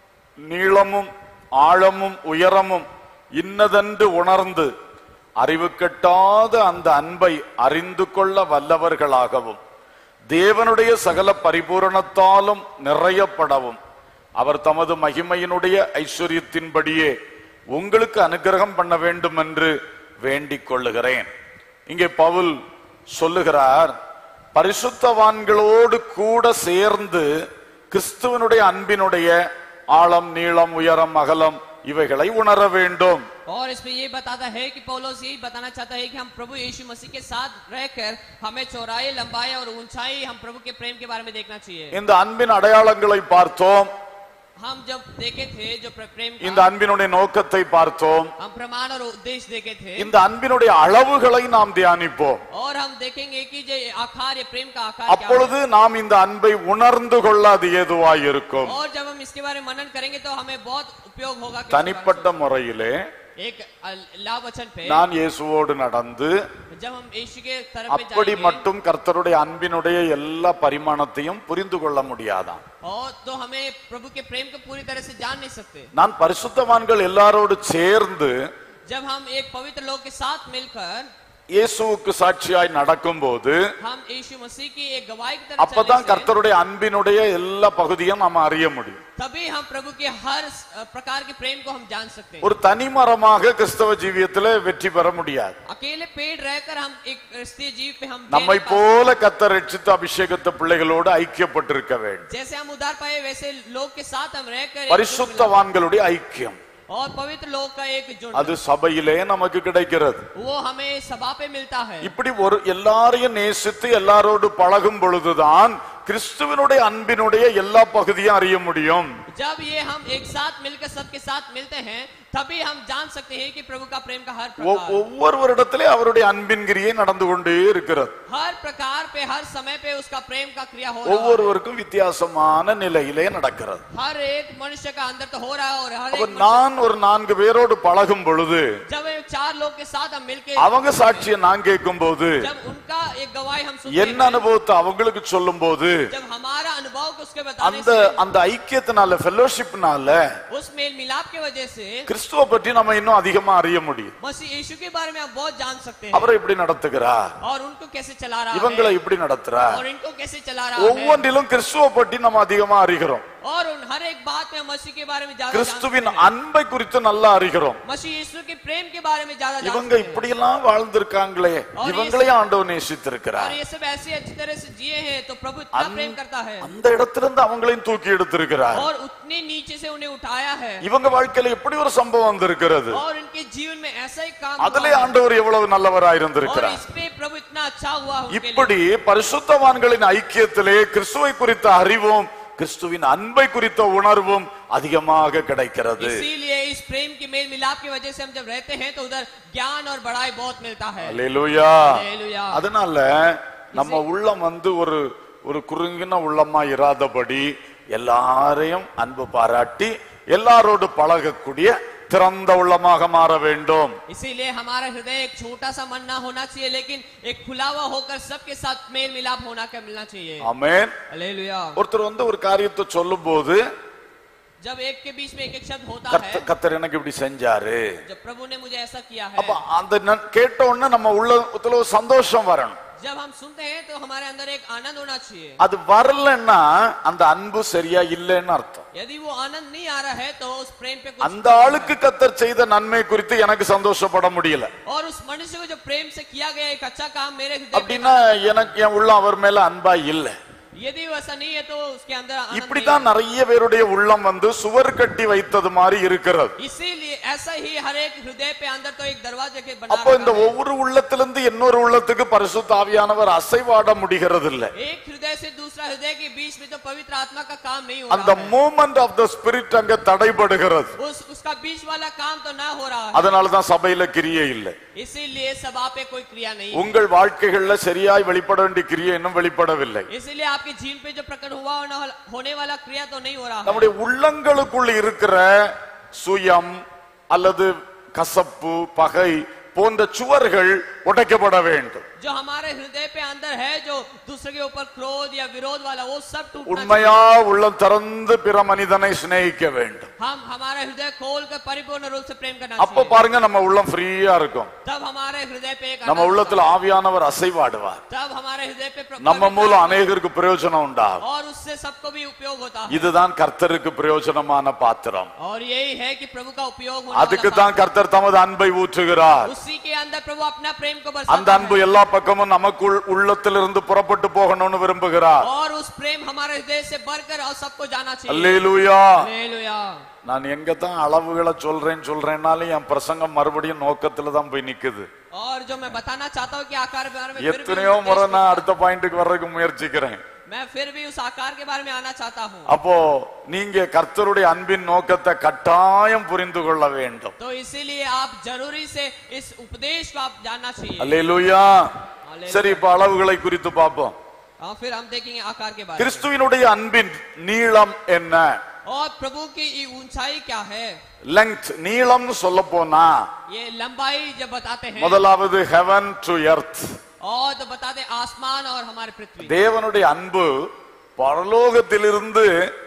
நீளமும் ஆழமும் உயரமும் இன்னதென்று உணர்ந்து அறிவு கெட்டாத அந்த அன்பை அறிந்து கொள்ள வல்லவர்களாகவும் தேவனுடைய சகல பரிபூரணத்தாலும் நிறையப்படவும் அவர் தமது மகிமையினுடைய ஐஸ்வர்யத்தின்படியே உங்களுக்கு அனுக்கிரகம் பண்ண வேண்டும் என்று வேண்டிக் கொள்ளுகிறேன். இங்கே பவுல் சொல்லுகிறார், பரிசுத்தவான்களோடு கூட சேர்ந்து கிறிஸ்துவனுடைய அன்பினுடைய ஆழம் நீளம் உயரம் அகலம் இவைகளை உணர வேண்டும். और इसमें ये बताता है कि पौलुस यही बताना चाहता है कि हम प्रभु यीशु मसीह के साथ रहकर हमें चौड़ाई लंबाई और ऊंचाई हम प्रभु के प्रेम के बारे में देखना चाहिए। இந்த அன்பின் அடையாளங்களை பார்த்தோம். हम जब देखे थे जो प्रेम இந்த அன்பினுடைய நோக்கத்தை பார்த்தோம். हम प्रमाण और उद्देश्य देखे थे. இந்த அன்பினுடைய அளவுகளை நாம் தியானிப்போம். और हम देखेंगे कि जो आकार ये प्रेम का आकार அப்பொழுது நாம் இந்த அன்பை உணர்ந்து கொள்ள அது ஏதுவாய் இருக்கும். और जब हम इसके बारे में मनन करेंगे तो हमें बहुत उपयोग होगा. தனிப்பட்ட முறையிலே एक लाभ वचन पे நான் இயேசுவோடு நடந்து जब हम यीशु के तरफ पे அப்படி जाएंगे மட்டும் கர்த்தருடைய அன்பினுடைய எல்லா பரிமாணத்தையும் புரிந்து கொள்ள முடியாதாம். और तो हमें प्रभु के प्रेम को पूरी तरह से जान नहीं सकते. நான் பரிசுத்தவான்கள் எல்லாரோடு சேர்ந்து जब हम एक पवित्र लोग के साथ मिलकर இயேசுவுக்கு சாட்சியாய் நடக்கும்போது हम यीशु मसीह की एक गवाही की तरह அப்பதான் चलने से கர்த்தருடைய அன்பினுடைய எல்லா பகுதியும் நாம அறிய முடியும். तभी हम प्रभु के हर प्रकार के प्रेम को हम जान सकते हैं. ஒரு தனிமரமாக கிறிஸ்தவ ஜீவியத்திலே வெற்றி பெற முடியாது. अकेले पेड़ रहकर हम एक क्रिस्तीय जीव पे हम நம்மை போல கர்த்தர் ரட்சித்த அபிஷேகத்த பிள்ளைகளோடு ஐக்கியப்பட்டிருக்க வேண்டும். जैसे हम उद्धार पाए वैसे लोग के साथ हम रहकर பரிசுத்தவான்களுடைய ஐக்கியம் और पवित्र लोग का एक जुड़ அது சபையிலே நமக்கு கிடைக்கிறது. वो हमें सभा पे मिलता है. இப்படி ஒரு எல்லாரையும் நேசித்து எல்லாரோடு பழகும் பொழுதுதான் கிறிஸ்துவினுடைய அன்பினுடைய எல்லா பகுதியும் அறிய முடியும். जब ये हम एक साथ मिलकर सबके साथ मिलते हैं तभी हम जान सकते हैं कि प्रभु का प्रेम का हर प्रकार ஒவ்வொருவரிடத்திலே அவருடைய அன்பின் கிரியை நடந்து கொண்டே இருக்கிறது. हर प्रकार पे हर समय पे उसका प्रेम का क्रिया हो रहा है. ஒவ்வொருவருக்கும் வித்தியாசமான நிலையிலே நடக்கிறது. हर एक मनुष्य का अंदर तो हो रहा है और हर அப்ப एक நான் ஒரு நான்கு பேரோடு பழகும் பொழுது जब चार लोग के साथ हम मिलके அவங்க சாட்சியை நான் கேட்கும் போது जब उनका एक गवाही हम सुनते என்ன அனுபவத்தை அவங்களுக்கு சொல்லும் போது जब हमारा अनुभव को उसके बताने அந்த से அந்த ஐக்கியத்தினால ஃபெலோஷிப்னால उस मेल मिलाप की वजह से கிறிஸ்துவ பற்றி நம்ம இன்னும் அதிகமா அறிய முடியும். मसीह यीशु के बारे में हम बहुत जान सकते हैं. அவரை இப்படி நடத்துகிறார், और उनको कैसे चला रहा இவங்களை है இப்படி நடத்துறார், और इनको कैसे चला रहा है. ஒவ்வொன்றிலும் கிறிஸ்துவ பற்றி நம்ம அதிகமா அறிகிறோம். और उन हर एक बात में मसीह के बारे में ज्यादा கிறிஸ்துவின் அன்பை குறித்து நல்லா அறிகிறோம். मसीह यीशु के प्रेम के बारे में ज्यादा இவங்க இப்படி எல்லாம் வாழ்ந்திருக்காங்களே, இவங்களையும் ஆண்டவர் நேசித்திருக்கிறார். और ये सब ऐसे अच्छी तरह से जिए हैं तो प्रभु इतना प्रेम करता है அந்த இடத்திலிருந்து அவங்களையும் தூக்கி எடுத்திருக்கிறார். और उतने नीचे से उन्हें उठाया है. இவங்க வாழ்க்கையில எப்படி ஒரு சம்பவம் வந்திருக்கிறது, और इनके जीवन में ऐसा ही काम அதிலே ஆண்டவர் எவ்வளவு நல்லவராய் और இருந்திருக்கிறார். इस पे प्रभु इतना अच्छा हुआ उनके लिए. இப்படி பரிசுத்தவான்களின் ஐக்கியத்திலே கிறிஸ்துவை குறித்த அறிவும் கிறிஸ்துவின் அன்பை குறித்த உணர்வும் அதிகமாக கிடைக்கிறது. इसीलिए इस प्रेम की मेल मिलाप की वजह से हम जब रहते हैं तो उधर ज्ञान और बड़ाई बहुत मिलता है. அல்லேலூயா. हालेलुया. அதனால நம்ம உள்ளம் வந்து ஒரு ஒரு குறுங்கின உள்ளமா இராதபடி எல்லாரையும் அன்பு பாராட்டி எல்லாரோடு பழகக்கூடிய திறந்த உள்ளமாக மாற வேண்டும். इसीलिए हमारा हृदय एक छोटा सा मन ना होना चाहिए लेकिन एक खुला हुआ होकर सबके साथ मेल मिलाप होना का मिलना चाहिए. ஆமென். हालेलुया. ஒருத்தர் வந்து ஒரு காரியத்தை சொல்லும் போது जब एक के बीच में एक एक शब्द होता है கர்த்தர் எனக்கு இப்படி செஞ்சாரு, जब प्रभु ने मुझे ऐसा किया है, அப்ப அந்த கேட்ட உடனே நம்ம உள்ளத்துல ஒரு சந்தோஷம் வரணும். जब हम सुनते हैं तो हमारे अंदर एक आनंद होना चाहिए. அது வரலன்னா அந்த அன்பு சரியா இல்லைன்னு அர்த்தம். यदि वो आनंद नहीं आ रहा है तो उस प्रेम पे कुछ அந்த ஆளுக்கு கர்த்தர் செய்த நன்மை குறித்து எனக்கு சந்தோஷப்பட முடியல. और उस मनुष्य को जो प्रेम से किया गया एक अच्छा काम मेरे हृदय पे அப்படின்னா எனக்கு என் உள்ள அவர் மேல அன்பா இல்ல. यदि वैसा नहीं है तो उसके अंदर आनंद இப்படிதான் நிறைய பேருடைய உள்ளம் வந்து சுவர் கட்டி வைத்தது மாதிரி இருக்கிறது. इसीलिए ऐसा ही हर एक हृदय पे अंदर तो एक दरवाजे के बना அப்போ இந்த ஒவ்வொரு உள்ளத்திலிருந்து இன்னொரு உள்ளத்துக்கு பரிசுத்த ஆவியானவர் அசைவாட முடிகிறது இல்ல. एक हृदय से दूसरा हृदय के बीच में तो पवित्र आत्मा का काम नहीं हो அந்த रहा है. மூவ்மெண்ட் ஆஃப் த ஸ்பிரிட் அங்க தடைபடுகிறது. उस उसका बीच वाला काम तो ना हो रहा है. அதனால தான் சபையில கிரியை இல்லை. इसीलिए सभा पे कोई क्रिया नहीं है. உங்கள் வாழ்க்கைகள்ல சரியாய் வெளிப்பட வேண்டிய கிரியை இன்னும் வெளிப்படவில்லை. इसीलिए आपके जीवन पे जो प्रकट हुआ होने वाला क्रिया तो नहीं हो रहा है. நம்முடைய உள்ளங்களுக்குள் இருக்கிற சுயம் அல்லது கசப்பு பகை போன்ற சுவர்கள் உடைக்கப்பட வேண்டும். जो हमारे हृदय पे अंदर है जो दूसरे के ऊपर क्रोध या विरोध वाला वो सब टूटना உண்மையா உள்ளம் திறந்து பிற மனிதனை சிநேகிக்க வேண்டும். हम हमारा हृदय खोल कर परिपूर्ण रूप से प्रेम करना அப்ப பாருங்க நம்ம உள்ளம் ஃப்ரீயா இருக்கும். तब हमारे हृदय पे एक நம்ம உள்ளத்துல ஆவியானவர் அசைவாடுவார். तब हमारे हृदय पे நம்ம மூலம் அநேகருக்கு பிரயோஜனம் உண்டாகும். और उससे सबको भी उपयोग होता है. இதுதான் கர்த்தருக்கு பிரயோஜனமான பாத்திரம். और यही है कि प्रभु का उपयोग होने அதுக்கு தான் கர்த்தர் தமது அன்பை ஊற்றுகிறார். उसी के अंदर प्रभु अपना प्रेम को அந்த बरसाता அன்பு எல்லா பக்கமும் நமக்குள் உள்ளத்திலிருந்து புறப்பட்டு போகணும்னு விரும்புகிறார். और उस प्रेम हमारे हृदय से बढ़कर और सबको जाना चाहिए. அல்லேலூயா. हालेलुया. நான் எங்க தான் அளவுகளை சொல்றேன் சொல்றேன்னாலும் என் பிரசங்கம் மறுபடியும் நோக்கத்துல தான் போய் நிக்குது. और जो मैं बताना चाहता हूँ कि आकार बारे में எத்தனையோ முறை நான் அடுத்த பாயிண்ட்டுக்கு வர்றதுக்கு முயற்சிக்கிறேன். मैं फिर भी उस आकार के बारे में आना चाहता हूँ। அப்போ நீங்க கர்த்தருடைய அன்பின் நோக்கத்தை கட்டாயம் புரிந்து கொள்ள வேண்டும். तो इसीलिए आप जरूरी से इस उपदेश को आप जानना चाहिए। அல்லேலூயா. சரி, இப்ப அளவுகளை குறித்து பார்ப்போம். हाँ, फिर हम देखेंगे आकार के बारे में। கிறிஸ்துவினுடைய அன்பின் நீளம் என்ன? और प्रभु की ये ऊंचाई क्या है? லெங்த், நீளம்னு சொல்ல போனா ये लंबाई जब बताते हैं முதலாவது ஹெவன் டு எர்த். और तो बताते आसमान और हमारे पृथ्वी। தேவனுடைய அன்பு பரலோகத்திலிருந்து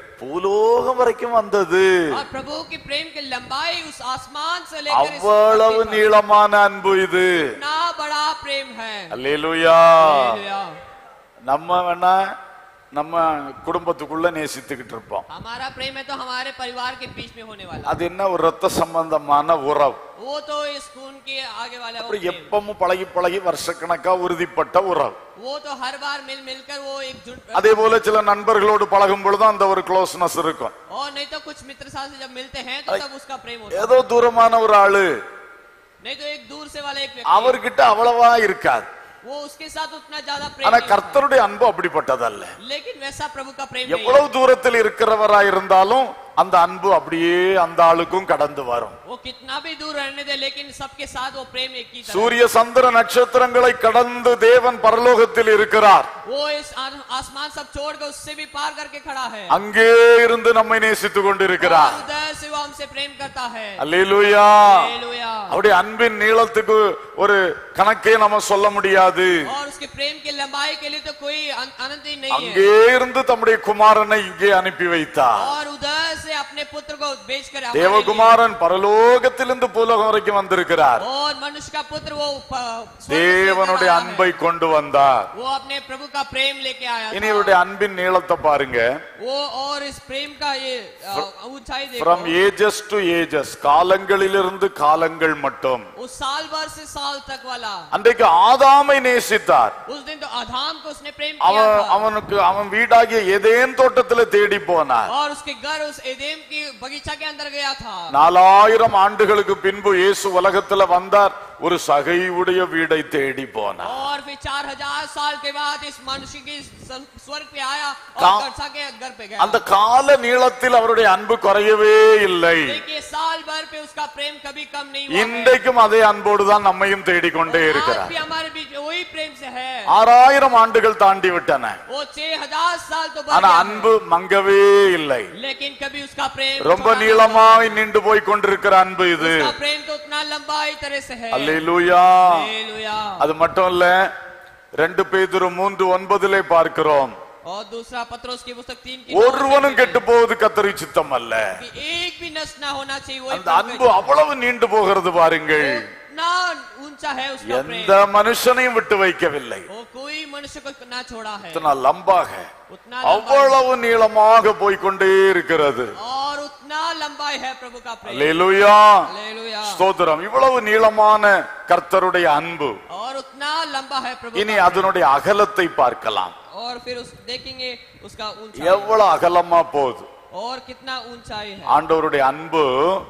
பூலோகம் வரைக்கும் வந்தது. और प्रभु की प्रेम की लंबाई उस आसमान से लेकर इस அவ்வளவு धरती तक। நீளமான அன்பு இது. इतना बड़ा प्रेम है। அல்லேலூயா. हालेलुया। நம்ம வேணா நம்ம குடும்பத்துக்குள்ள நேசித்துக்கிட்டு இருப்போம். हमारा प्रेम है तो हमारे परिवार के बीच में होने वाला। அது என்ன ஒரு ரத்த சம்பந்தமான உறவு. वो तो इस खून के आगे वाला वो அப்புறம் प्रेम। எப்பவும் பழகி பழகி வருஷக்கணக்கா உறுதிப்பட்ட உறவு. वो तो हर बार मिल मिलकर वो एक जुट। அதே போல சில நண்பர்களோடு பழகும் பொழுது அந்த ஒரு க்ளோஸ்னஸ் இருக்கும். और नहीं तो कुछ मित्र साथ से जब मिलते हैं तो तब उसका प्रेम होता है। ஏதோ தூரமான ஒரு ஆளு, नहीं तो एक दूर से वाला एक व्यक्ति அவர்கிட்ட அவ்வளவா இருக்காது. वो उसके साथ उतना ज्यादा प्रेम ஆனா नहीं கர்த்தருடைய அன்பு அப்படிப்பட்டதல்ல. होता। लेकिन वैसा प्रभु का प्रेम नहीं है। எவ்வளவு தூரத்தில் இருக்கிறவரா இருந்தாலும் அந்த அன்பு அப்படியே அந்த ஆளுக்கும் கடந்து வரும். वो कितना भी दूर रहने दे लेकिन सबके साथ वो प्रेम एक ही तरह। சூரிய சந்திர நட்சத்திரங்களை கடந்து தேவன் பரலோகத்தில் இருக்கிறார். वो इस आ- आसमान सब छोड़कर उससे भी पार करके खड़ा है। அங்கே இருந்து நம்மை நேசித்துக் கொண்டிருக்கிறார். और उधर से वो हमसे प्रेम करता है। அல்லேலூயா. हालेलुया। அவருடைய அன்பின் நீளத்துக்கு ஒரு கணக்கே நம்ம சொல்ல முடியாது. और उसके प्रेम की लंबाई के लिए तो कोई अन- अनंत ही नहीं அங்கே है। இருந்து தம்முடைய குமாரனை இங்கே அனுப்பி வைத்தார். और उधर से अपने पुत्र को भेजकर हमारे लिए- தேவகுமாரன் பரலோகத்திலிருந்து பூலோகம் வரைக்கும் வந்திருக்கிறார். और मनुष्य का पुत्र वो प- स्वर्ग से தேவனுடைய उतर आया அன்பை है। கொண்டு வந்தார். वो अपने प्रभु का प्रेम लेके आया இனி था। இவருடைய அன்பின் நீளத்தை பாருங்க. वो और इस प्रेम का ये अ, ऊंचाई ஃப்ரம் देखो। ஏஜஸ் டு ஏஜஸ், காலங்களிலிருந்து காலங்கள் மட்டும். उस साल भर से साल तक वाला। அன்றைக்கு ஆதாமை நேசித்தார். उस दिन तो आदाम को उसने प्रेम किया அவன் था। அவனுக்கு அவன் வீடாகிய ஏதேன் தோட்டத்தில் தேடி போனார். और उसके घर उस एदेम की बगीचा के अंदर गया था। நாலாயிரம் ஆண்டுகளுக்கு பின்பு இயேசு உலகத்துல வந்தார். ஒரு சகைவுடைய வீடை தேடி போனார். और फिर चार हजार साल के बाद इस मनुष्य की स- स्वर्ग पे आया और का- गर्सा के घर पे गया। அந்த கால நீளத்தில் அவருடைய அன்பு குறையவே இல்லை. देखिए साल भर पे उसका प्रेम कभी कम नहीं हुआ है। இன்றைக்கும் அதே அன்போடு தான் நம்மையும் தேடிக்கொண்டே आज இருக்கிறார். भी हमारे बीच वही प्रेम से है। ஆறாயிரம் ஆண்டுகள் தாண்டி விட்டன. वो छह हजार साल तो बढ़ ஆனா गया है। அன்பு மங்கவே இல்லை. लेकिन कभी उसका प्रेम ரொம்ப छोड़ा नहीं। நீளமாய் நின்று போய் கொண்டிருக்கிற அன்பு இது. उसका प्रेम तो उतना लंबा ही तरह से है। அல்லேலூயா. हालेलुया। அது மட்டும் இல்ல, ரெண்டு பேதுரு மூன்று ஒன்பதிலே பார்க்கிறோம், और दूसरा पत्रोस की पुस्तक तीन की ஒருவனும் கெட்டு போவது கர்த்தருக்கு சித்தம் அல்ல. कि एक भी नष्ट ना होना चाहिए। वही அந்த அன்பு அவ்வளவு நீண்டு போகிறது பாருங்கள். ना ऊंचा है उसका प्रेम। எந்த மனுஷனையும் விட்டு வைக்கவில்லை. वो कोई मनुष्य को ना छोड़ा है। இத்தனை லம்பாக उतना लंबा அவ்வளவு நீளமாக போய்க்கொண்டே இருக்கிறது. और उतना लंबाई है प्रभु का प्रेम। அல்லேலூயா. हालेलुया। ஸ்தோத்திரம். இவ்வளவு நீளமான கர்த்தருடைய அன்பு. और उतना लंबा है प्रभु இனி का அதனுடைய அகலத்தை பார்க்கலாம். प्रेम। और फिर उस देखेंगे उसका ऊंचाई எவ்வளவு அகலமா போகுது. और कितना ऊंचाई है। ஆண்டவருடைய அன்பு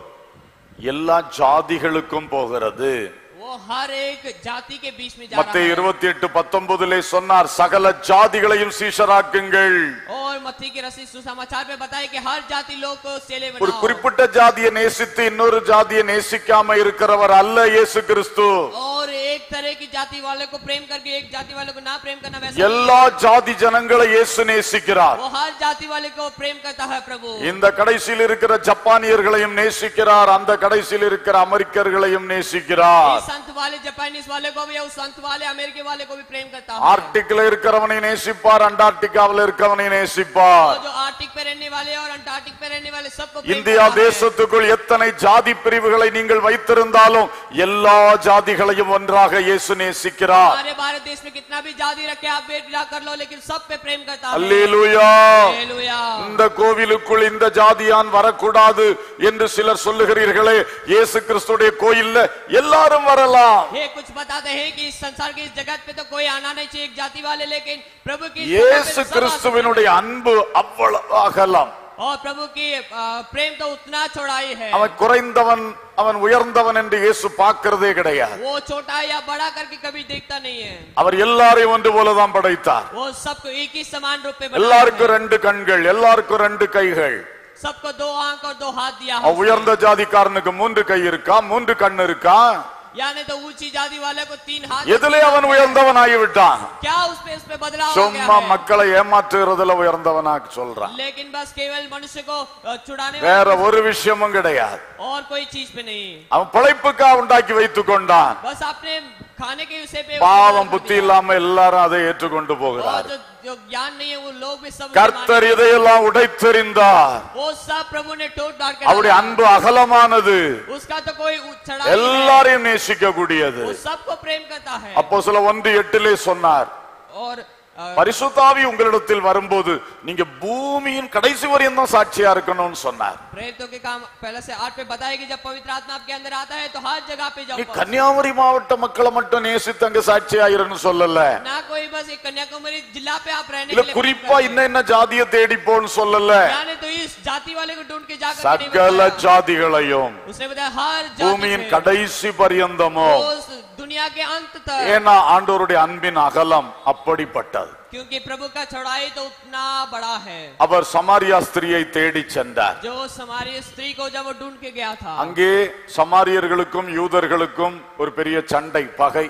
எல்லா ஜாதிகளுக்கும் போகிறது. वो हर एक जाति के बीच में जा மத்தேயு रहा है। இருபத்தி எட்டு பத்தொன்பதிலே சொன்னார், சகல ஜாதிகளையும் சீஷராக்குங்கள். और मत्ती की रसी सुसमाचार में बताया कि हर जाति लोग को चेले ஒரு बनाओ। குறிப்பிட்ட ஜாதியை நேசித்து இன்னொரு ஜாதியை நேசிக்காம இருக்கிறவர் அல்ல இயேசு கிறிஸ்து. और एक तरह की जाति वाले को प्रेम करके एक जाति वाले को ना प्रेम करना वैसा नहीं எல்லா ஜாதி ஜனங்களை இயேசு நேசிக்கிறார். है। वो हर जाति वाले को प्रेम करता है प्रभु। இந்த கடைசியில் இருக்கிற ஜப்பானியர்களையும் நேசிக்கிறார், அந்த கடைசியில் இருக்கிற அமெரிக்கர்களையும் நேசிக்கிறார். इस संत वाले जापानीज वाले को भी उस संत वाले अमेरिकी वाले को भी प्रेम करता है। ஆர்டிக்ல இருக்கிறவனை நேசிப்பார், அண்டார்டிகாவில் இருக்கிறவனை நேசிப்பார். वो जो आर्टिक पे रहने वाले और अंटार्कटिक पे रहने वाले सबको प्रेम இந்தியா करता है। தேசத்துக்குள் எத்தனை ஜாதி பிரிவுகளை நீங்கள் வைத்திருந்தாலும் எல்லா ஜாதிகளையும் ஒன்றாக இயேசு நேசிக்கிறார். हमारे भारत देश में कितना भी जाति रखे आप बेटा कर लो लेकिन सब पे प्रेम करता है। அல்லேலூயா. हालेलुया। இந்த கோவிலுக்குள் இந்த ஜாதியான் வரக்கூடாது என்று சிலர் சொல்லுகிறீர்களே, இயேசு கிறிஸ்துடைய கோயில்ல எல்லாரும் வரலாம். ये कुछ बताते हैं कि इस संसार की इस जगत पे तो कोई आना नहीं चाहिए एक जाति वाले, लेकिन प्रभु की इस जगत पे இயேசு तो सब आ सकते हैं। கிறிஸ்துவினுடைய அன்பு அவ்வளவு அகலம். और प्रभु की आ, प्रेम तो उतना चौड़ाई है। அவன் குறைந்தவன் அவன் உயர்ந்தவன் என்று இயேசு பார்க்கிறதே கிடையாது. वो छोटा या बड़ा करके कभी देखता नहीं है। அவர் எல்லாரையும் ஒன்று போலதான் படைத்தார். वो सबको एक ही समान रूप में बनाया है। எல்லாருக்கும் ரெண்டு கண்கள், எல்லாருக்கும் ரெண்டு கைகள். सबको दो आंख और दो हाथ दिया है। உயர்ந்த ஜாதிக்காரனுக்கு மூன்று கை இருக்கா, மூன்று கண் இருக்கா. यानी तो ऊंची जाति वाले को तीन हाथ। எதிலே அவன் உயர்ந்தவன் ஆகிவிட்டான்? क्या उसमें उसमें बदलाव आ गया சும்மா है? மக்களை ஏமாற்றுறதுல உயர்ந்தவனா சொல்றான். लेकिन बस केवल मनुष्य को छुड़ाने வேற ஒரு விஷயமும் கிடையாது. और कोई चीज पे नहीं। அவன் பிழைப்புக்கா உண்டாக்கி வைத்துக் கொண்டான். बस अपने खाने के विषय पे பாவம் புத்தி இல்லாம எல்லாரும் அதை ஏற்றுக்கொண்டு போகிறார். जो ज्ञान नहीं है वो लोग भी सब கர்த்தர் இதையெல்லாம் உடைத்தெறிந்தார். वो सब प्रभु ने टोट डाल के அவருடைய அன்பு அகலமானது, उसका तो कोई चढ़ाई எல்லாரையும் நேசிக்க கூடியது. वो सबको प्रेम करता है। அப்போஸ்தலர் ஒன்று எட்டிலே சொன்னார், और பரிசுத்த ஆவி உங்களிடத்தில் வரும்போது நீங்க பூமியின் கடைசி வரையும் தான் சாட்சியா இருக்கணும்னு சொன்னார். प्रेरितों के काम पहले से आठ पे बताया कि जब पवित्र आत्मा आपके अंदर आता है तो हर जगह पे जाओ। கன்னியாகுமரி மாவட்ட மக்களை மட்டும் நேசித்து அங்க சாட்சியா இருன்னு சொல்லல. ना कोई बस एक कन्याकुमारी जिला पे आप रहने இல்ல के लिए குறிப்பா இன்ன என்ன ஜாதியை தேடி போன்னு சொல்லல. यानी तो इस जाति वाले को ढूंढ के जाकर சகல ஜாதிகளையும் उसने बताया हर जाति பூமியின் கடைசி பரியந்தமோ. दुनिया के अंत तक। ஏன்னா ஆண்டவருடைய அன்பின் அகலம் அப்படிப்பட்டது. क्योंकि प्रभु का चौड़ाई तो उतना बड़ा है। அவர் சமாரியா ஸ்திரியை தேடி சென்றார். जो समारी स्त्री को जब वो ढूंढ के गया था, அங்கே சமாரியர்களுக்கும் யூதர்களுக்கும் ஒரு பெரிய சண்டை, பகை.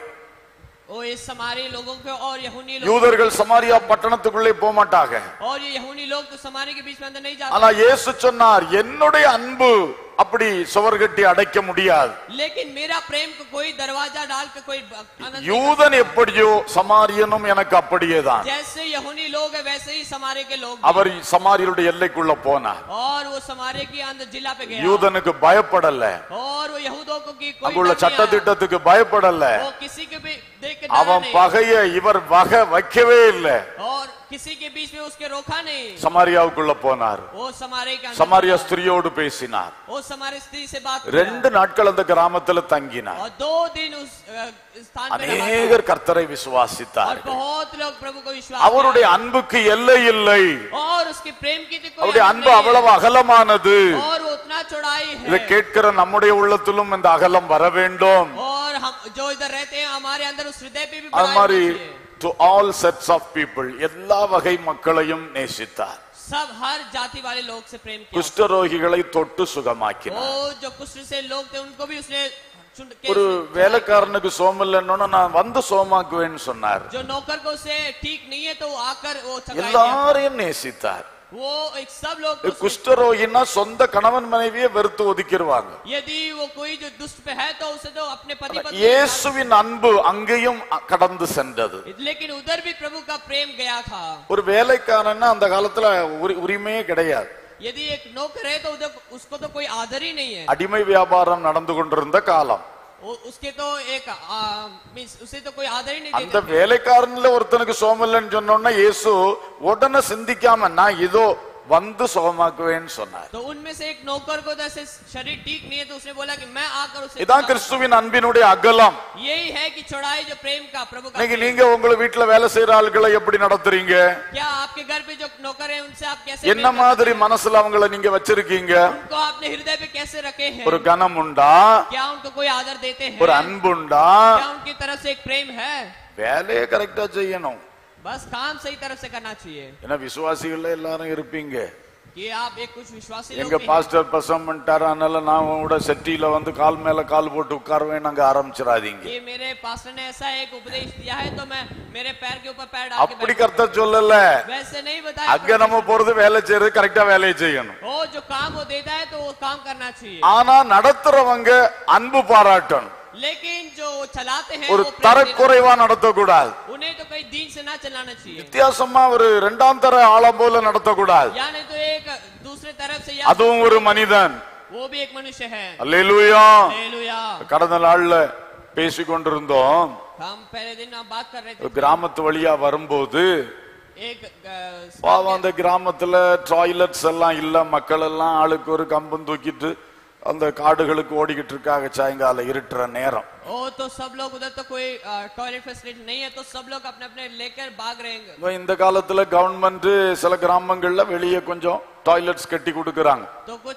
वो इस समारी लोगों के और यहूनी लोग, யூதர்கள் சமாரியா பட்டணத்துக்குள்ளே போக மாட்டாங்க. और ये यहूनी लोग तो समारी के बीच में अंदर नहीं जाते। ஆனா இயேசு சொன்னார், என்னுடைய அன்பு அப்படி சுவர் கட்டி அடைக்க முடியாது. लेकिन मेरा प्रेम को कोई दरवाजा डाल के कोई आनंद யூதன் எப்படியோ சமாரியனும் எனக்கு அப்படியேதான். जैसे यहूनी लोग है वैसे ही समारे के लोग। அவர் சமாரியருடைய எல்லைக்குள்ள போனார். और वो समारे के अंदर जिला पे गया। யூதனுக்கு பயப்படல, और वो यहूदों को की कोई அங்குள்ள डर नहीं சட்ட आया। திட்டத்துக்கு பயப்படல. वो किसी के भी देख के அவன் डरा नहीं। பகைய இவர் வகை வைக்கவே இல்லை. और किसी के बीच में उसके रोका नहीं। சமாரியாவுக்குள்ள போனார். वो समारे के अंदर சமாரியா ஸ்திரியோடு பேசினார். वो समारे स्त्री से बात किया। ரெண்டு நாட்கள் அந்த கிராமத்துல தங்கினார். और दो दिन उस अ, स्थान पे रहा। அநேகர் கர்த்தரை और விசுவாசித்தார். बहुत लोग प्रभु को विश्वास அவருடைய किया। அன்புக்கு எல்லை இல்லை. और उसके प्रेम की तो कोई அவருடைய हद அன்பு नहीं है। அவ்வளவு அகலமானது. और वो उतना चौड़ाई இதை है। கேட்கிற நம்முடைய உள்ளத்திலும் இந்த அகலம் வர வேண்டும். और हम जो इधर रहते हैं हमारे अंदर उस हृदय पे भी அது बढ़ाई மாதிரி होनी चाहिए। to all sets of people, எல்லா வகை மக்களையும் நேசித்தார். सब हर जाति वाले लोग से प्रेम किया। குஷ்டரோகிகளை தொட்டு சுகமாக்கினார். वो जो कुष्ठ से लोग थे उनको भी उसने चुन के ஒரு வேலைக்காரனுக்கு சோமில்லைன்னு நான் வந்து சோமாக்குவேன்னு சொன்னார். जो नौकर को उसे ठीक नहीं है तो वो आकर वो चकाई दिया। எல்லாரையும் நேசித்தார். वो एक सब लोग को उसने- குஷ்டரோகின்னா சொந்த கணவன் மனைவியை வெறுத்து ஒதுக்கிடுவாங்க. यदि वो कोई जो दुष्ट पे है तो उसे तो अपने पति पत्नी இயேசுவின் அன்பு அங்கேயும் கடந்து சென்றது. लेकिन उधर भी प्रभु का प्रेम गया था। ஒரு வேலைக்காரன்னா அந்த காலத்துல உரி- உரிமையே கிடையாது. यदि एक नौकर है तो उधर उसको तो कोई आदर ही नहीं है। அடிமை வியாபாரம் நடந்து கொண்டிருந்த காலம். वो उसके तो एक मींस उसे तो कोई आदर ही नहीं அந்த देता। வேலைக்காரன்ல ஒருத்தனுக்கு சோமல்லன்னு சொன்னோன்னா இயேசு உடனே சிந்திக்காம நான் இதோ வந்து சுகமாக்குவேன்னு சொன்னார். तो उनमें से एक नौकर को तो ऐसे शरीर ठीक नहीं है तो उसने बोला कि मैं आकर उसे இதான் கிறிஸ்துவின் அன்பினுடைய அகலம். यही है कि चौड़ाई जो प्रेम का प्रभु का இன்னைக்கு प्रेम। நீங்க உங்க வீட்டுல வேலை செய்யற ஆட்களை எப்படி நடத்துறீங்க? क्या आपके घर पे जो नौकर है उनसे आप कैसे என்ன प्रेम மாதிரி மனசுல அவங்கள நீங்க வச்சிருக்கீங்க? करते हैं? उनको आपने हृदय पे कैसे रखे हैं? ஒரு கனம் உண்டா? क्या उनको कोई आदर देते हैं? ஒரு அன்புண்டா? क्या उनकी तरफ से एक प्रेम है? வேலையை கரெக்டா செய்யணும். बस काम सही तरफ से करना चाहिए। ஏன்னா விசுவாசிகள் எல்லாரும் இருப்பீங்க. कि आप एक कुछ विश्वासी लोग எங்க भी हैं। பாஸ்டர் பிரசம் பண்ணிட்டாரு, அதனால நான் கூட செட்டியில வந்து கால் மேல கால் போட்டு உட்காருவேன் அங்க ஆரம்பிச்சிடாதீங்க. ये मेरे पास्टर ने ऐसा एक उपदेश दिया है तो मैं मेरे पैर के ऊपर पैर डाल के அப்படி बैठ- கர்த்தர் சொல்லல. वैसे नहीं बताया। அங்க நம்ம போறது வேலை செய்யறது கரெக்டா வேலையை செய்யணும். वो जो काम वो देता है तो वो काम करना चाहिए। ஆனா நடத்துறவங்க அன்பு பாராட்டணும். लेकिन जो चलाते हैं ஒரு वो प्रेम தரக்குறைவா நடத்தக்கூடாது. देना- उन्हें तो कहीं दीन से ना चलाना चाहिए। வித்தியாசமா ஒரு இரண்டாம் தர ஆளம் போல நடத்தக்கூடாது. यानी तो एक दूसरे तरफ से या அதுவும் ஒரு மனிதன். वो भी एक मनुष्य है। அல்லேலூயா. हालेलुया। கடந்த நாள்ல பேசி கொண்டிருந்தோம். हम पहले दिन हम बात कर रहे थे। ஒரு கிராமத்து வழியா வரும்போது एक अ, பாவம் அந்த கிராமத்துல டாய்லெட்ஸ் எல்லாம் இல்ல, மக்கள் எல்லாம் ஆளுக்கு ஒரு கம்பம் தூக்கிட்டு அந்த காடுகளுக்கு ஓடிக்கிட்டு இருக்காங்க சாயங்காலம் இருட்டுற நேரம். ओ तो सब लोग उधर तो कोई टॉयलेट फैसिलिटी नहीं है तो सब लोग अपने अपने लेकर भाग रहेंगे. இந்த காலத்துல கவர்மெண்ட் சில கிராமங்கள்ல வெளியே கொஞ்சம் டாய்லெட்ஸ் கட்டி கொடுக்கறாங்க. तो कुछ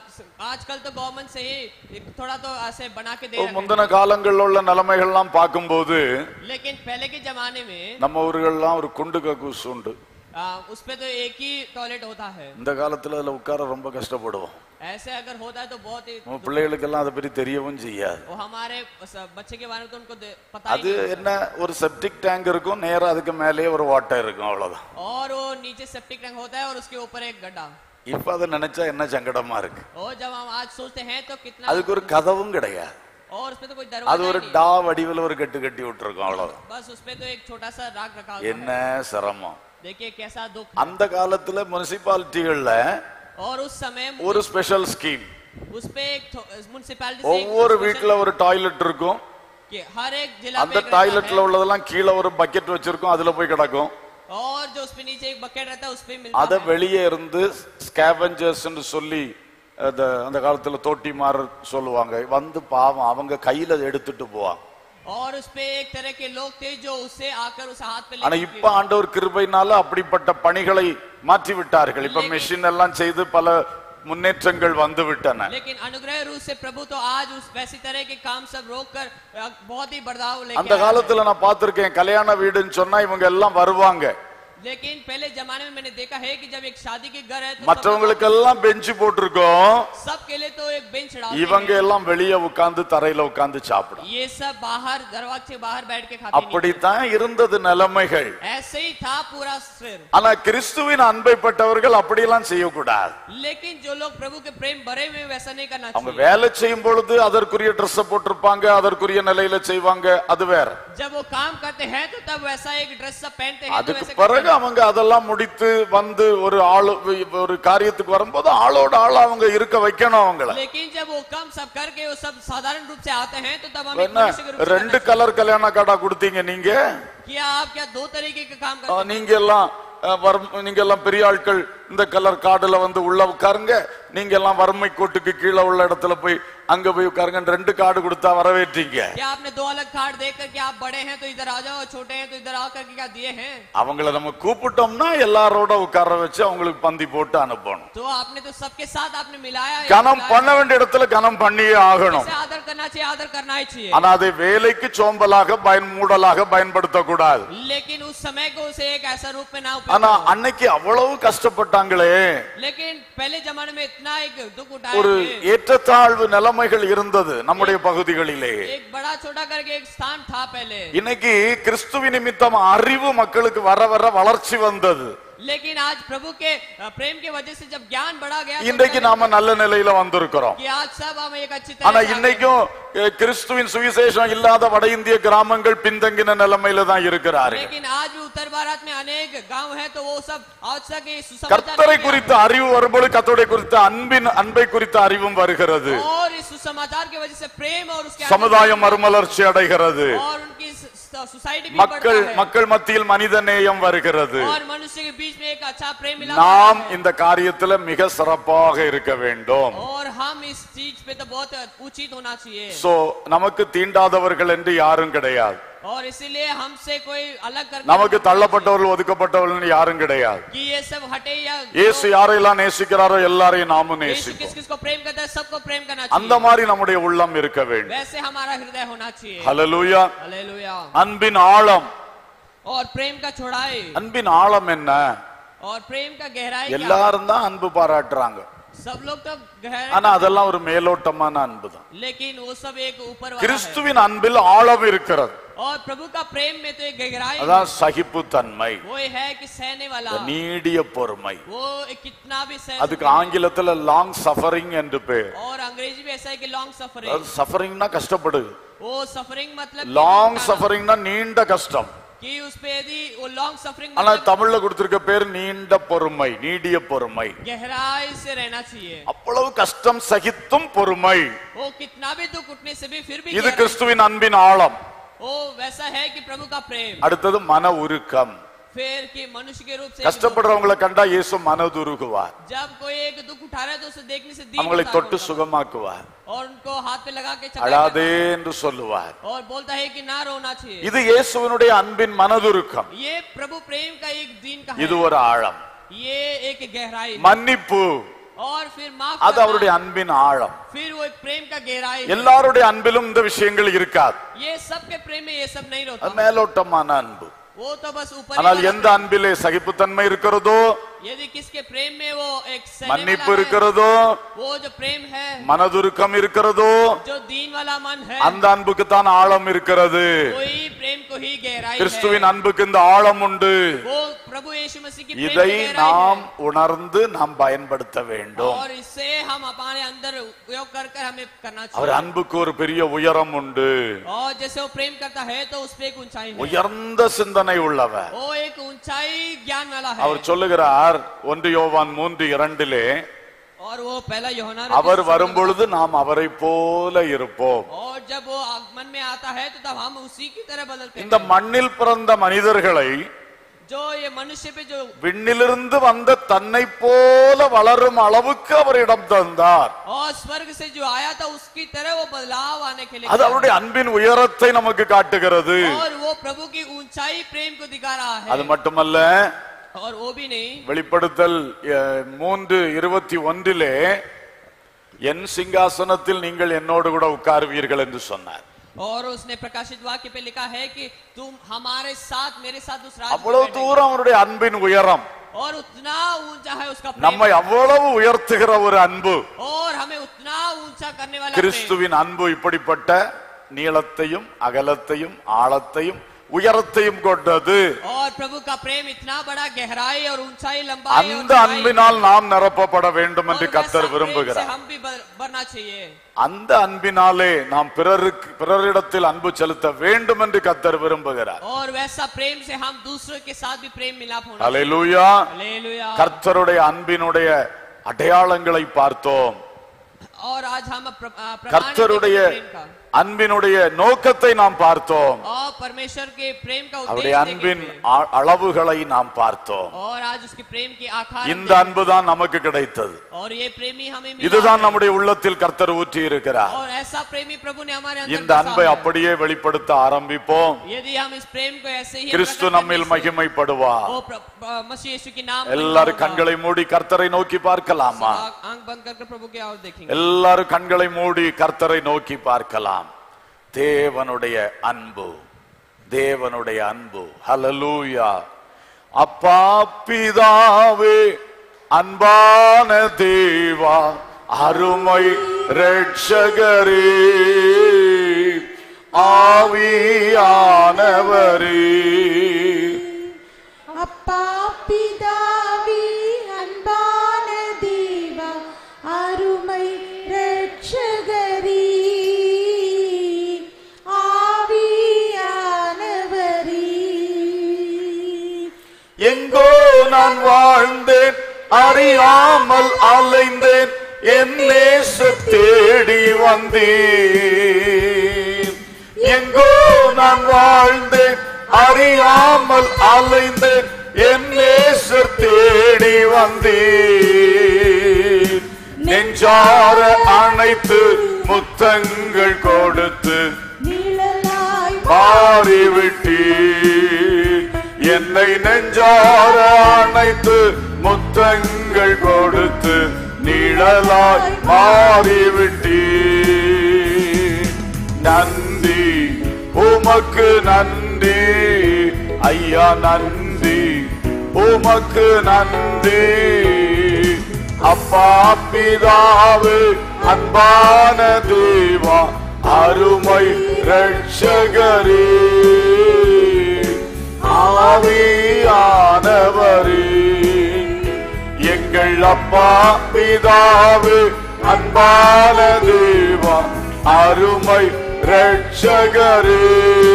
आजकल तो गवर्नमेंट से ही थोड़ा तो ऐसे बना के दे रहे हैं. முந்தின காலங்கள்ல உள்ள நிலைமைகள் எல்லாம் பாக்கும்போது लेकिन पहले के जमाने में நம்ம ஊர்கள்லாம் ஒரு குண்டு கக்கூஸ் உண்டு. उसपे तो एक ही टॉयलेट होता है. இந்த காலத்துல அதுல உட்கார ரொம்ப கஷ்டப்படுவோம். ऐसे अगर होता है तो बहुत ही பிள்ளைகளுக்கு எல்லாம் அதை பத்தி தெரியவும் செய்யாது. वो हमारे बच्चे के बारे में तो उनको पता அது என்ன ஒரு செப்டிக் टैंक இருக்கும் நேரா அதுக்கு மேலே ஒரு வாட்டர் இருக்கும் அவ்வளவுதான். और वो नीचे सेप्टिक टैंक होता है और उसके ऊपर एक गड्ढा. இப்ப அதை நினைச்சா என்ன சங்கடமா இருக்கு. और जब हम आज सोचते हैं तो कितना அதுக்கு ஒரு கதவும் கிடையாது. और उसपे तो कोई दरवाजा அது ஒரு டா வடிவில ஒரு கட்டு கட்டி விட்டுருக்கும் அவ்வளவுதான். बस उसपे तो एक छोटा सा राख रखा होता है. என்ன சிரமம். देखिए कैसा दुख. அந்த காலத்துல முனிசிபாலிட்டிகள்ல और उस समय ஒரு ஸ்பெஷல் ஸ்கீம். उसपे एक म्युनिसिपैलिटी से ஒவ்வொரு வீட்ல ஒரு டாய்லெட் இருக்கும். कि हर एक जिला அந்த டாய்லெட்ல உள்ளதெல்லாம் கீழ ஒரு பக்கெட் வச்சிருக்கும் அதுல போய் கிடக்கும். और जो उसपे नीचे एक बकेट रहता है उसपे मिलता है. அத வெளியே இருந்து ஸ்கேவெஞ்சர்ஸ் ன்னு சொல்லி அந்த காலத்துல தோட்டிமார் சொல்லுவாங்க. வந்து பாவம் அவங்க கையில எடுத்துட்டு போவாங்க. और उसपे एक तरह के लोग थे जो उससे आकर उस हाथ पे ஆனா இப்ப ஆண்டவர் கிருபையினால அப்படிப்பட்ட பணிகளை மாற்றி விட்டார்கள். இப்ப மெஷின் எல்லாம் செய்து பல முன்னேற்றங்கள் வந்து விட்டன. लेकिन अनुग्रह रूप से प्रभु तो आज उस वैसी तरह के काम सब रोककर बहुत ही बदलाव लेके அந்த காலத்துல நான் பார்த்திருக்கேன் கல்யாண வீடுன்னு சொன்னா இவங்க எல்லாம் வருவாங்க. लेकिन पहले जमाने में मैंने देखा है कि जब एक शादी के घर है तो மற்றவங்களுக்கு எல்லாம் பெஞ்ச் போட்டுருக்கோம். सब के लिए तो एक बेंच डालते हैं. இவங்க எல்லாம் வெளியே உட்கார்ந்து தரையில உட்கார்ந்து சாப்பிடுறாங்க. ये सब बाहर दरवाजे से बाहर बैठ के खाते हैं. அப்படித்தான் இருந்தது நிலைமைகள். ऐसे ही था पूरा स्थिर. ஆனா கிறிஸ்துவின் அன்பை பட்டவர்கள் அப்படி எல்லாம் செய்ய கூடாது. लेकिन जो लोग प्रभु के प्रेम भरे हुए वैसा नहीं करना चाहिए. அவங்க வேலை செய்யும் பொழுது அதற்குரிய Dress போட்டுருப்பாங்க அதற்குரிய நிலையில செய்வாங்க அது வேற. जब वो काम करते हैं तो तब वैसा एक ड्रेस सब पहनते हैं. அதுக்கு பிறகு அவங்க அதெல்லாம் முடித்து வந்து ஒரு ஆளு ஒரு காரியத்துக்கு வரும்போது ஆளோட ஆள அவங்க இருக்க வைக்கணும் அவங்கள. लेकिन जब वो काम सब करके वो सब साधारण रूप से आते हैं तो तब हम ரெண்டு கலர் கல்யாண கார்டா கொடுத்தீங்க நீங்க. क्या आप क्या दो तरीके के काम करते हैं? நீங்க எல்லாம் நீங்க எல்லாம் பெரிய ஆட்கள் இந்த கலர் கார்டுல வந்து உள்ள உட்காருங்க. நீங்க எல்லாம் வறுமை கோட்டுக்கு கீழே உள்ள இடத்துல போய் அங்க போய் உட்காருங்க. ரெண்டு கார்டு கொடுத்தா வரவேற்றீங்க. क्या आपने दो अलग कार्ड देकर के आप बड़े हैं तो इधर आ जाओ छोटे हैं तो इधर आकर के क्या दिए हैं? அவங்கள நம்ம கூப்பிட்டோம்னா எல்லாரோட உட்கார வச்சு அவங்களுக்கு பந்தி போட்டு அனுப்பணும். तो आपने तो सबके साथ आपने मिलाया. கனம் பண்ண வேண்டிய இடத்துல கனம் பண்ணியே ஆகணும். इसे आदर करना चाहिए आदर करना ही चाहिए. ஆனா அதை வேலைக்கு சோம்பலாக பயன் மூடலாக பயன்படுத்த கூடாது. लेकिन उस समय को उसे एक ऐसा रूप में ना उपयोग. ஆனா அன்னைக்கு அவ்வளவு கஷ்டப்பட்டாங்களே. लेकिन पहले जमाने में इतना एक दुख उठाया. ஒரு ஏற்றத்தாழ்வு நிலைமைகள் இருந்தது நம்முடைய பகுதிகளிலே. एक बड़ा छोटा करके एक स्थान था पहले. இன்னைக்கு கிறிஸ்துவின் நிமித்தம் அறிவு மக்களுக்கு வர வர வளர்ச்சி வந்தது. लेकिन आज प्रभु के प्रेम के वजह से जब ज्ञान बढ़ा गया இன்றைக்கு நாம நல்ல நிலையில வந்திருக்கிறோம். कि आज सब हम एक अच्छी तरह. ஆனா இன்னைக்கும் கிறிஸ்துவின் சுவிசேஷம் இல்லாத வட இந்திய கிராமங்கள் பின்தங்கின நிலைமையில தான் இருக்கிறார்கள். लेकिन आज भी उत्तर भारत में अनेक गांव है तो वो सब आज तक ये सुसमाचार. கர்த்தரை குறித்த அறிவு வரும்போது கர்த்தரை குறித்த அன்பின் அன்பை குறித்த அறிவும் வருகிறது. और इस सुसमाचार की वजह से प्रेम और उसके சமுதாயம் மறுமலர்ச்சி அடைகிறது. और उनकी सोसाइटी भी மக்கள் மக்கள் மத்தியில் மனித நேயம் வருகிறது. और मनुष्य के बीच में एक अच्छा प्रेम मिला. நாம் இந்த காரியத்துல மிக சிறப்பாக இருக்க வேண்டும். और हम इस चीज पे तो बहुत उचित होना चाहिए. சோ நமக்கு தீண்டாதவர்கள் என்று யாரும் கிடையாது. और इसीलिए हमसे कोई अलग करके நமக்கு தள்ளப்பட்டவர்கள் ஒதுக்கப்பட்டவர்கள் யாரும் கிடையாது. कि ये सब हटे या இயேசு யாரெல்லாம் நேசிக்கிறாரோ எல்லாரையும் நாமும் நேசிப்போம். किस किस को प्रेम करता है सबको प्रेम करना चाहिए. அந்த மாதிரி நம்முடைய உள்ளம் இருக்க வேண்டும். वैसे हमारा हृदय होना चाहिए. ஹல்லேலூயா. हालेलुया. அன்பின் ஆழம். और प्रेम का चौड़ाई. அன்பின் ஆழம் என்ன? और प्रेम का गहराई क्या? எல்லாரும் தான் அன்பு பாராட்டுறாங்க. सब लोग तो गहराई. ஆனா அதெல்லாம் ஒரு மேலோட்டமான அன்பு தான். लेकिन वो सब एक ऊपर वाला है. கிறிஸ்துவின் அன்பில் ஆழம் இருக்கிறது. और प्रभु का प्रेम में तो एक गहराई. அதான் சகிப்புத்தன்மை. वो है कि सहने वाला. நீடிய பொறுமை. वो कितना भी सह. அதுக்கு ஆங்கிலத்துல லாங் சஃபரிங் என்று பேர். और अंग्रेजी में ऐसा है कि लॉन्ग सफरिंग. சஃபரிங்னா கஷ்டப்படு. वो सफरिंग मतलब லாங் சஃபரிங்னா நீண்ட கஷ்டம். कि उस पे यदि वो लॉन्ग सफरिंग ஆனா தமிழ்ல கொடுத்திருக்க பேர் நீண்ட பொறுமை நீடிய பொறுமை. गहराई से रहना चाहिए. அவ்வளவு கஷ்டம் சகித்தும் பொறுமை. वो कितना भी दुख उठने से भी फिर भी இது கிறிஸ்துவின் அன்பின் ஆழம். वो वैसा है कि प्रभु का प्रेम. அடுத்தது மன உருக்கம். फिर कि मनुष्य के रूप से கஷ்டப்படுறவங்களை கண்டா இயேசு மனதுருகுவார். जब कोई एक दुख उठा रहा है तो उसे देखने से दीन அவங்களை होता है தொட்டு उनका। சுகமாக்குவார். और उनको हाथ पे लगा के चकाई அழாதே करता है। என்று சொல்லுவார். और बोलता है कि ना रोना चाहिए। இது இயேசுவினுடைய அன்பின் மனதுருக்கம். ये प्रभु प्रेम का एक दिन का இது है। ஒரு ஆழம். ये एक गहराई है। மன்னிப்பு और फिर माफ அது करना। அவருடைய அன்பின் ஆழம். फिर वो एक प्रेम का गहराई है। எல்லாருடைய அன்பிலும் இந்த விஷயங்கள் இருக்காது. ये सबके प्रेम में ये सब नहीं அது रहता। மேலோட்டமான அன்பு. वो तो बस ऊपर ஆனால் எந்த அன்பிலே சகிப்புத்தன்மை இருக்கிறதோ, यदि किसके प्रेम में वो एक सहने மன்னிப்பு वाला है, இருக்கிறதோ, वो जो प्रेम है, மனதுருக்கம் இருக்கிறதோ, जो दीन वाला मन है, அந்த அன்புக்கு தான் ஆழம் இருக்கிறது. वही प्रेम को ही गहराई கிறிஸ்துவின் है। அன்புக்கு இந்த ஆழம் உண்டு. वो प्रभु यीशु मसीह की प्रेम இதை की गहराई நாம் है। உணர்ந்து நாம் பயன்படுத்த வேண்டும். और इससे हम अपने अंदर उपयोग कर कर हमें करना அவர் चाहिए। அன்புக்கு ஒரு பெரிய உயரம் உண்டு. और जैसे वो प्रेम करता है तो उस पे एक ऊंचाई है। உயர்ந்த சிந்தனை உள்ளவர். वो एक ऊंचाई ज्ञान वाला है। அவர் சொல்லுகிறார் ஒன்று யோவான் மூன்று இரண்டிலே, और वो पहला यूहन्ना அவர் வரும்பொழுது நாம் அவரை போல இருப்போம். और जब वो आगमन में आता है तो तब हम उसी की तरह बदलते இந்த हैं। மண்ணில் பிறந்த மனிதர்களை जो ये मनुष्य पे जो விண்ணிலிருந்து வந்த தன்னை போல வளரும் அளவுக்கு அவர் இடம் தந்தார். और स्वर्ग से जो आया था उसकी तरह वो बदलाव आने के लिए அது அவருடைய அன்பின் உயரத்தை நமக்கு காட்டுகிறது. और वो प्रभु की ऊंचाई प्रेम को दिखा रहा है। அது மட்டுமல்ல, और वो भी नहीं, வெளிப்படுத்தல் அஹ், மூன்று இருபத்தி ஒன்றிலே என் சிங்காசனத்தில் நீங்கள் என்னோடு கூட உட்காருவீர்கள் என்று சொன்னார். और उसने प्रकाशित वाक्य पे लिखा है कि तुम हमारे साथ मेरे साथ उस राज में அவ்வளவு बैठेंगे। தூரம் அவருடைய அன்பின் உயரம். और उतना ऊंचा है उसका प्रेम। நம்மை அவ்வளவு உயர்த்துகிற ஒரு அன்பு. और हमें उतना ऊंचा करने वाला प्रेम। கிறிஸ்துவின் அன்பு இப்படிப்பட்ட நீளத்தையும் அகலத்தையும் ஆழத்தையும் உயரத்தையும் கொண்டது. और प्रभु का प्रेम इतना बड़ा गहराई और ऊंचाई लंबाई और அந்த चौड़ाई அன்பினால் நாம் நிரப்பப்பட வேண்டும் और என்று वैसा கர்த்தர் प्रेम से விரும்புகிறார். हम भी बर- बढ़ना चाहिए। அந்த அன்பினாலே நாம் பிறருக்கு பிறரிடத்தில் அன்பு செலுத்த வேண்டும் என்று கர்த்தர் விரும்புகிறார். और वैसा प्रेम से हम दूसरों के साथ भी प्रेम मिलाप होना। அல்லேலூயா. हालेलुया। கர்த்தருடைய அன்பினுடைய அடையாளங்களை பார்த்தோம். और आज हम प्र- आ, प्रमाण கர்த்தருடைய देखेंगे प्रेम का। அன்பினுடைய நோக்கத்தை நாம் பார்த்தோம். और परमेश्वर के प्रेम का அவருடைய उद्देश्य அன்பின் देखेंगे। அ- அளவுகளை நாம் பார்த்தோம். और आज उसके प्रेम की आकार இந்த அன்புதான் நமக்கு கிடைத்தது. और ये प्रेमी हमें मिला இதுதான் है। நம்முடைய உள்ளத்தில் கர்த்தர் ஊற்றி இருக்கிறார். और ऐसा प्रेमी प्रभु ने हमारे अंदर இந்த बसा அன்பை है। அப்படியே வெளிப்படுத்த ஆரம்பிப்போம். यदि हम इस प्रेम को ऐसे ही கிறிஸ்து प्रकट நம்மில் करने से- மகிமைப்படுவார். वो प्र- प- मसीह यीशु के नाम எல்லாரும் கண்களை மூடி கர்த்தரை நோக்கி பார்க்கலாமா? आंख बंद करके प्रभु की ओर देखेंगे। எல்லாரும் கண்களை மூடி கர்த்தரை நோக்கி பார்க்கலாம். தேவனுடைய அன்பு, தேவனுடைய அன்பு. ஹல்லேலூயா. அப்பா பிதாவே, அன்பான தேவா, அருமை இரட்சகரே, ஆவியானவரே, அப்பா பிதாவே, அன்பான தேவா, அருமை இரட்சகரே, ஆவியானவரே, எங்கோ நான் வாழ்ந்தேன், அறியாமல் அலைந்தேன், என் நேச தேடி வந்தேன். எங்கோ நான் வாழ்ந்தேன், அறியாமல் அலைந்தேன், என் நேசர் தேடி வந்தேன். நெஞ்சார அணைத்து முத்தங்கள் கொடுத்து நிழலாய் மாறிவிட்டீர். என்னை நெஞ்சார அணைத்து முத்தங்கள் கொடுத்து நிழலாய் மாறிவிட்டீர். நன்றி உமக்கு நன்றி ஐயா, நன்றி உமக்கு நன்றி. அப்பா பிதாவே, அன்பான தேவா, அருமை இரட்சகரே, ஆவியானவரே, எங்கள் அப்பா பிதாவே, அன்பான தேவா, அருமை இரட்சகரே,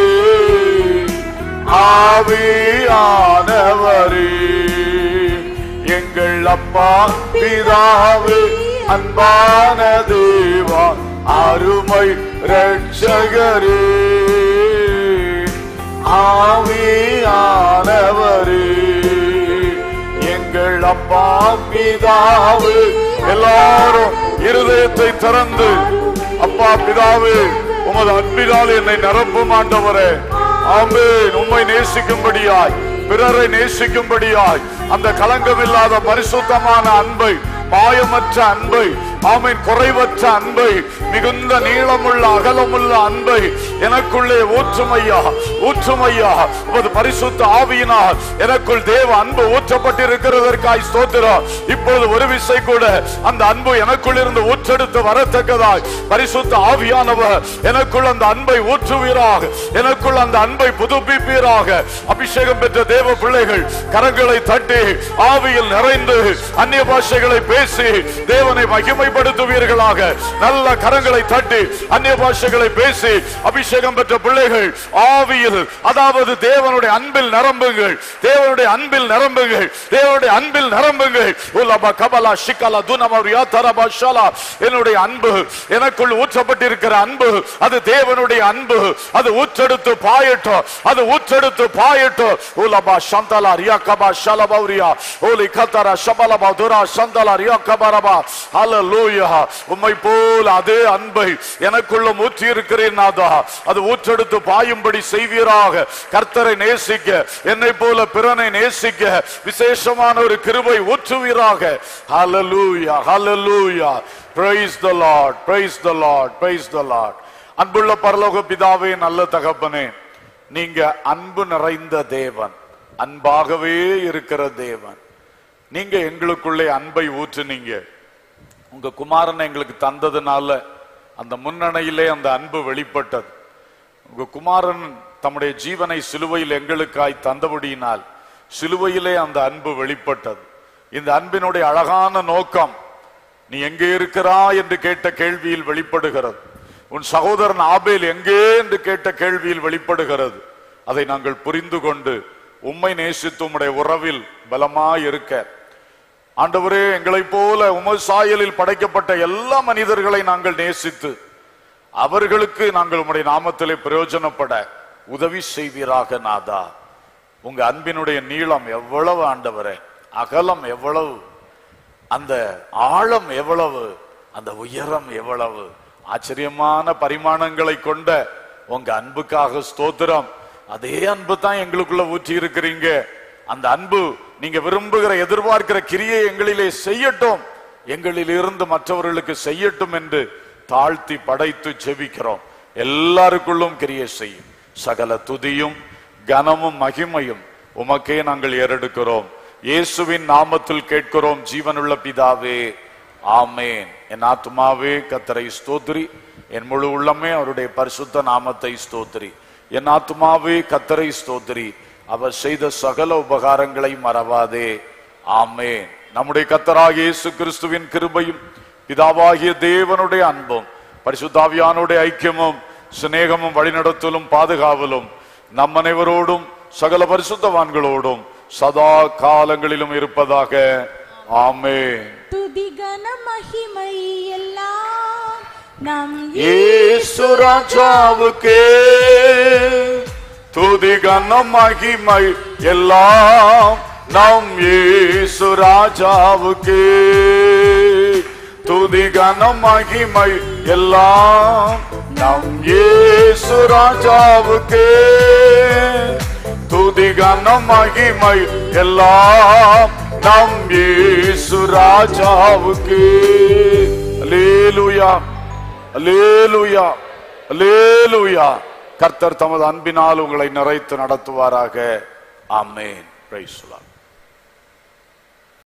ஆவியானவரே, எங்கள் அப்பா பிதாவே, அன்பான தேவா, அருமை இரட்சகரே, ஆவியானவரே. எங்கள் அப்பா பிதாவே. எல்லாரும் இருதயத்தை திறந்து அப்பா பிதாவே உமது அன்பினால் என்னை நிரப்பும் ஆண்டவரே. ஆமென். உம்மை நேசிக்கும்படியாய், பிறரை நேசிக்கும்படியாய், அந்த கலங்கமில்லாத பரிசுத்தமான அன்பை, மாயமற்ற அன்பை, ஆமென், குறைவற்ற அன்பை, மிகுந்த நீளமுள்ள அகலமுள்ள அன்பை எனக்குள்ளே ஊற்றுமையா ஊற்றுமையா உமது பரிசுத்த ஆவியினால் எனக்குள் தேவ அன்பு ஊற்றப்பட்டிருக்கிறதற்காய் ஸ்தோத்திரம். இப்பொழுது ஒரு விசை கூட அந்த அன்பு எனக்குள் இருந்து ஊற்றெடுத்து வரத்தக்கதாய் பரிசுத்த ஆவியானவர் எனக்குள் அந்த அன்பை ஊற்றுவீராக, எனக்குள் அந்த அன்பை புதுப்பிப்பீராக. அபிஷேகம் பெற்ற தேவ பிள்ளைகள் கரங்களை தட்டி ஆவியில் நிறைந்து அந்நிய பாஷைகளை பேசி தேவனை மகிமைப்படுத்துவீர்களாக. நல்ல கரங்களை தட்டி அந்நிய பாஷைகளை பேசி அபிஷேகம் பெற்ற பிள்ளைகள் ஆவியில், அதாவது தேவனுடைய அன்பில் நிரம்புங்கள், தேவனுடைய அன்பில் நிரம்புங்கள், தேவனுடைய அன்பில் நிரம்புங்கள். உலபா கபலா ஷிகலா துனமரியா தரபாஷலா. என்னுடைய அன்பு, எனக்குள் ஊற்றப்பட்டிருக்கிற அன்பு, அது தேவனுடைய அன்பு. அது ஊற்றெடுத்து பாயட்டும், அது ஊற்றெடுத்து பாயட்டும். உலபா சந்தலா ரியா கபா ஷலபௌரியா ஓலி கதரா ஷபலபா துரா சந்தலா ரியா கபரபா. ஹல்லேலூயா. உம்மை போல அதே அன்பை எனக்குள்ள ஊற்றி இருக்கிறேன் நாதா. அது ஊற்றெடுத்து பாயும்படி செய்வீராக. கர்த்தரை நேசிக்க, என்னை போல பிறனை நேசிக்க விசேஷமான ஒரு கிருபை ஊற்றுவீராக. ஹல்லேலூயா, ஹல்லேலூயா. Praise the Lord, praise the Lord, praise the Lord. அன்புள்ள பரலோக பிதாவே, நல்ல தகப்பனே, நீங்க அன்பு நிறைந்த தேவன், அன்பாகவே இருக்கிற தேவன். நீங்க எங்களுக்குள்ளே அன்பை ஊற்றுனீங்க. உங்க குமாரனை எங்களுக்கு தந்ததுனால அந்த முன்னணையிலே அந்த அன்பு வெளிப்பட்டது. உங்க குமாரன் தம்முடைய ஜீவனை சிலுவையில் எங்களுக்காய் தந்தபடியினால் சிலுவையிலே அந்த அன்பு வெளிப்பட்டது. இந்த அன்பினுடைய அழகான நோக்கம் நீ எங்கே இருக்கிறாய் என்று கேட்ட கேள்வியில் வெளிப்படுகிறது. உன் சகோதரன் ஆபேல் எங்கே என்று கேட்ட கேள்வியில் வெளிப்படுகிறது. அதை நாங்கள் புரிந்து கொண்டு உம்மை நேசித்து உம்முடைய உறவில் பலமாய் இருக்க, ஆண்டவரே, எங்களை போல உமது சாயலில் படைக்கப்பட்ட எல்லா மனிதர்களை நாங்கள் நேசித்து அவர்களுக்கு நாங்கள் உம்முடைய நாமத்திலே பிரயோஜனப்பட உதவி செய்வீராக நாதா. உங்க அன்பினுடைய நீளம் எவ்வளவு ஆண்டவரே, அகலம் எவ்வளவு, அந்த ஆழம் எவ்வளவு, அந்த உயரம் எவ்வளவு, ஆச்சரியமான பரிமாணங்களை கொண்ட உங்க அன்புக்காக ஸ்தோத்திரம். அதே அன்பு தான் எங்களுக்குள்ள ஊற்றி இருக்கிறீங்க. அந்த அன்பு நீங்க விரும்புகிற, எதிர்பார்க்கிற கிரியை எங்களிலே செய்யட்டும், எங்களில் இருந்து மற்றவர்களுக்கு செய்யட்டும் என்று தாழ்த்தி படைத்து ஜெபிக்கிறோம். எல்லாருக்குள்ளும் கிரியை செய்யும். சகல துதியும் கனமும் மகிமையும் உமக்கே நாங்கள் ஏறெடுக்கிறோம். இயேசுவின் நாமத்தில் கேட்கிறோம் ஜீவனுள்ள பிதாவே, ஆமேன். என் ஆத்துமாவே கர்த்தரை ஸ்தோத்திரி, என் முழு உள்ளமே அவருடைய பரிசுத்த நாமத்தை ஸ்தோத்திரி. என் ஆத்துமாவே கர்த்தரை ஸ்தோத்திரி, அவர் செய்த சகல உபகாரங்களை மறவாதே. ஆமேன். நம்முடைய கர்த்தராகிய இயேசு கிறிஸ்துவின் கிருபையும் பிதாவாகிய தேவனுடைய அன்பும் பரிசுத்த ஆவியானுடைய ஐக்கியமும் சிநேகமும் வழிநடத்தலும் பாதுகாவலும் நம் அனைவரோடும் சகல பரிசுத்தவான்களோடும் சதா காலங்களிலும் இருப்பதாக. ஆமென். துதி கன மகிமை எல்லாம் நம் இயேசு ராஜாவுக்கே, துதி கன மகிமை எல்லாம் நம் இயேசு ராஜாவுக்கே, துதி கன மகிமை எல்லாம் நம் இயேசு ராஜாவுக்கே, துதி கன மகிமை எல்லாம் நம் இயேசு ராஜாவுக்கே. அல்லேலூயா, அல்லேலூயா, அல்லேலூயா. கர்த்தர் தமது அன்பினால் உங்களை நிறைத்து நடத்துவாராக. ஆமென். Praise the Lord.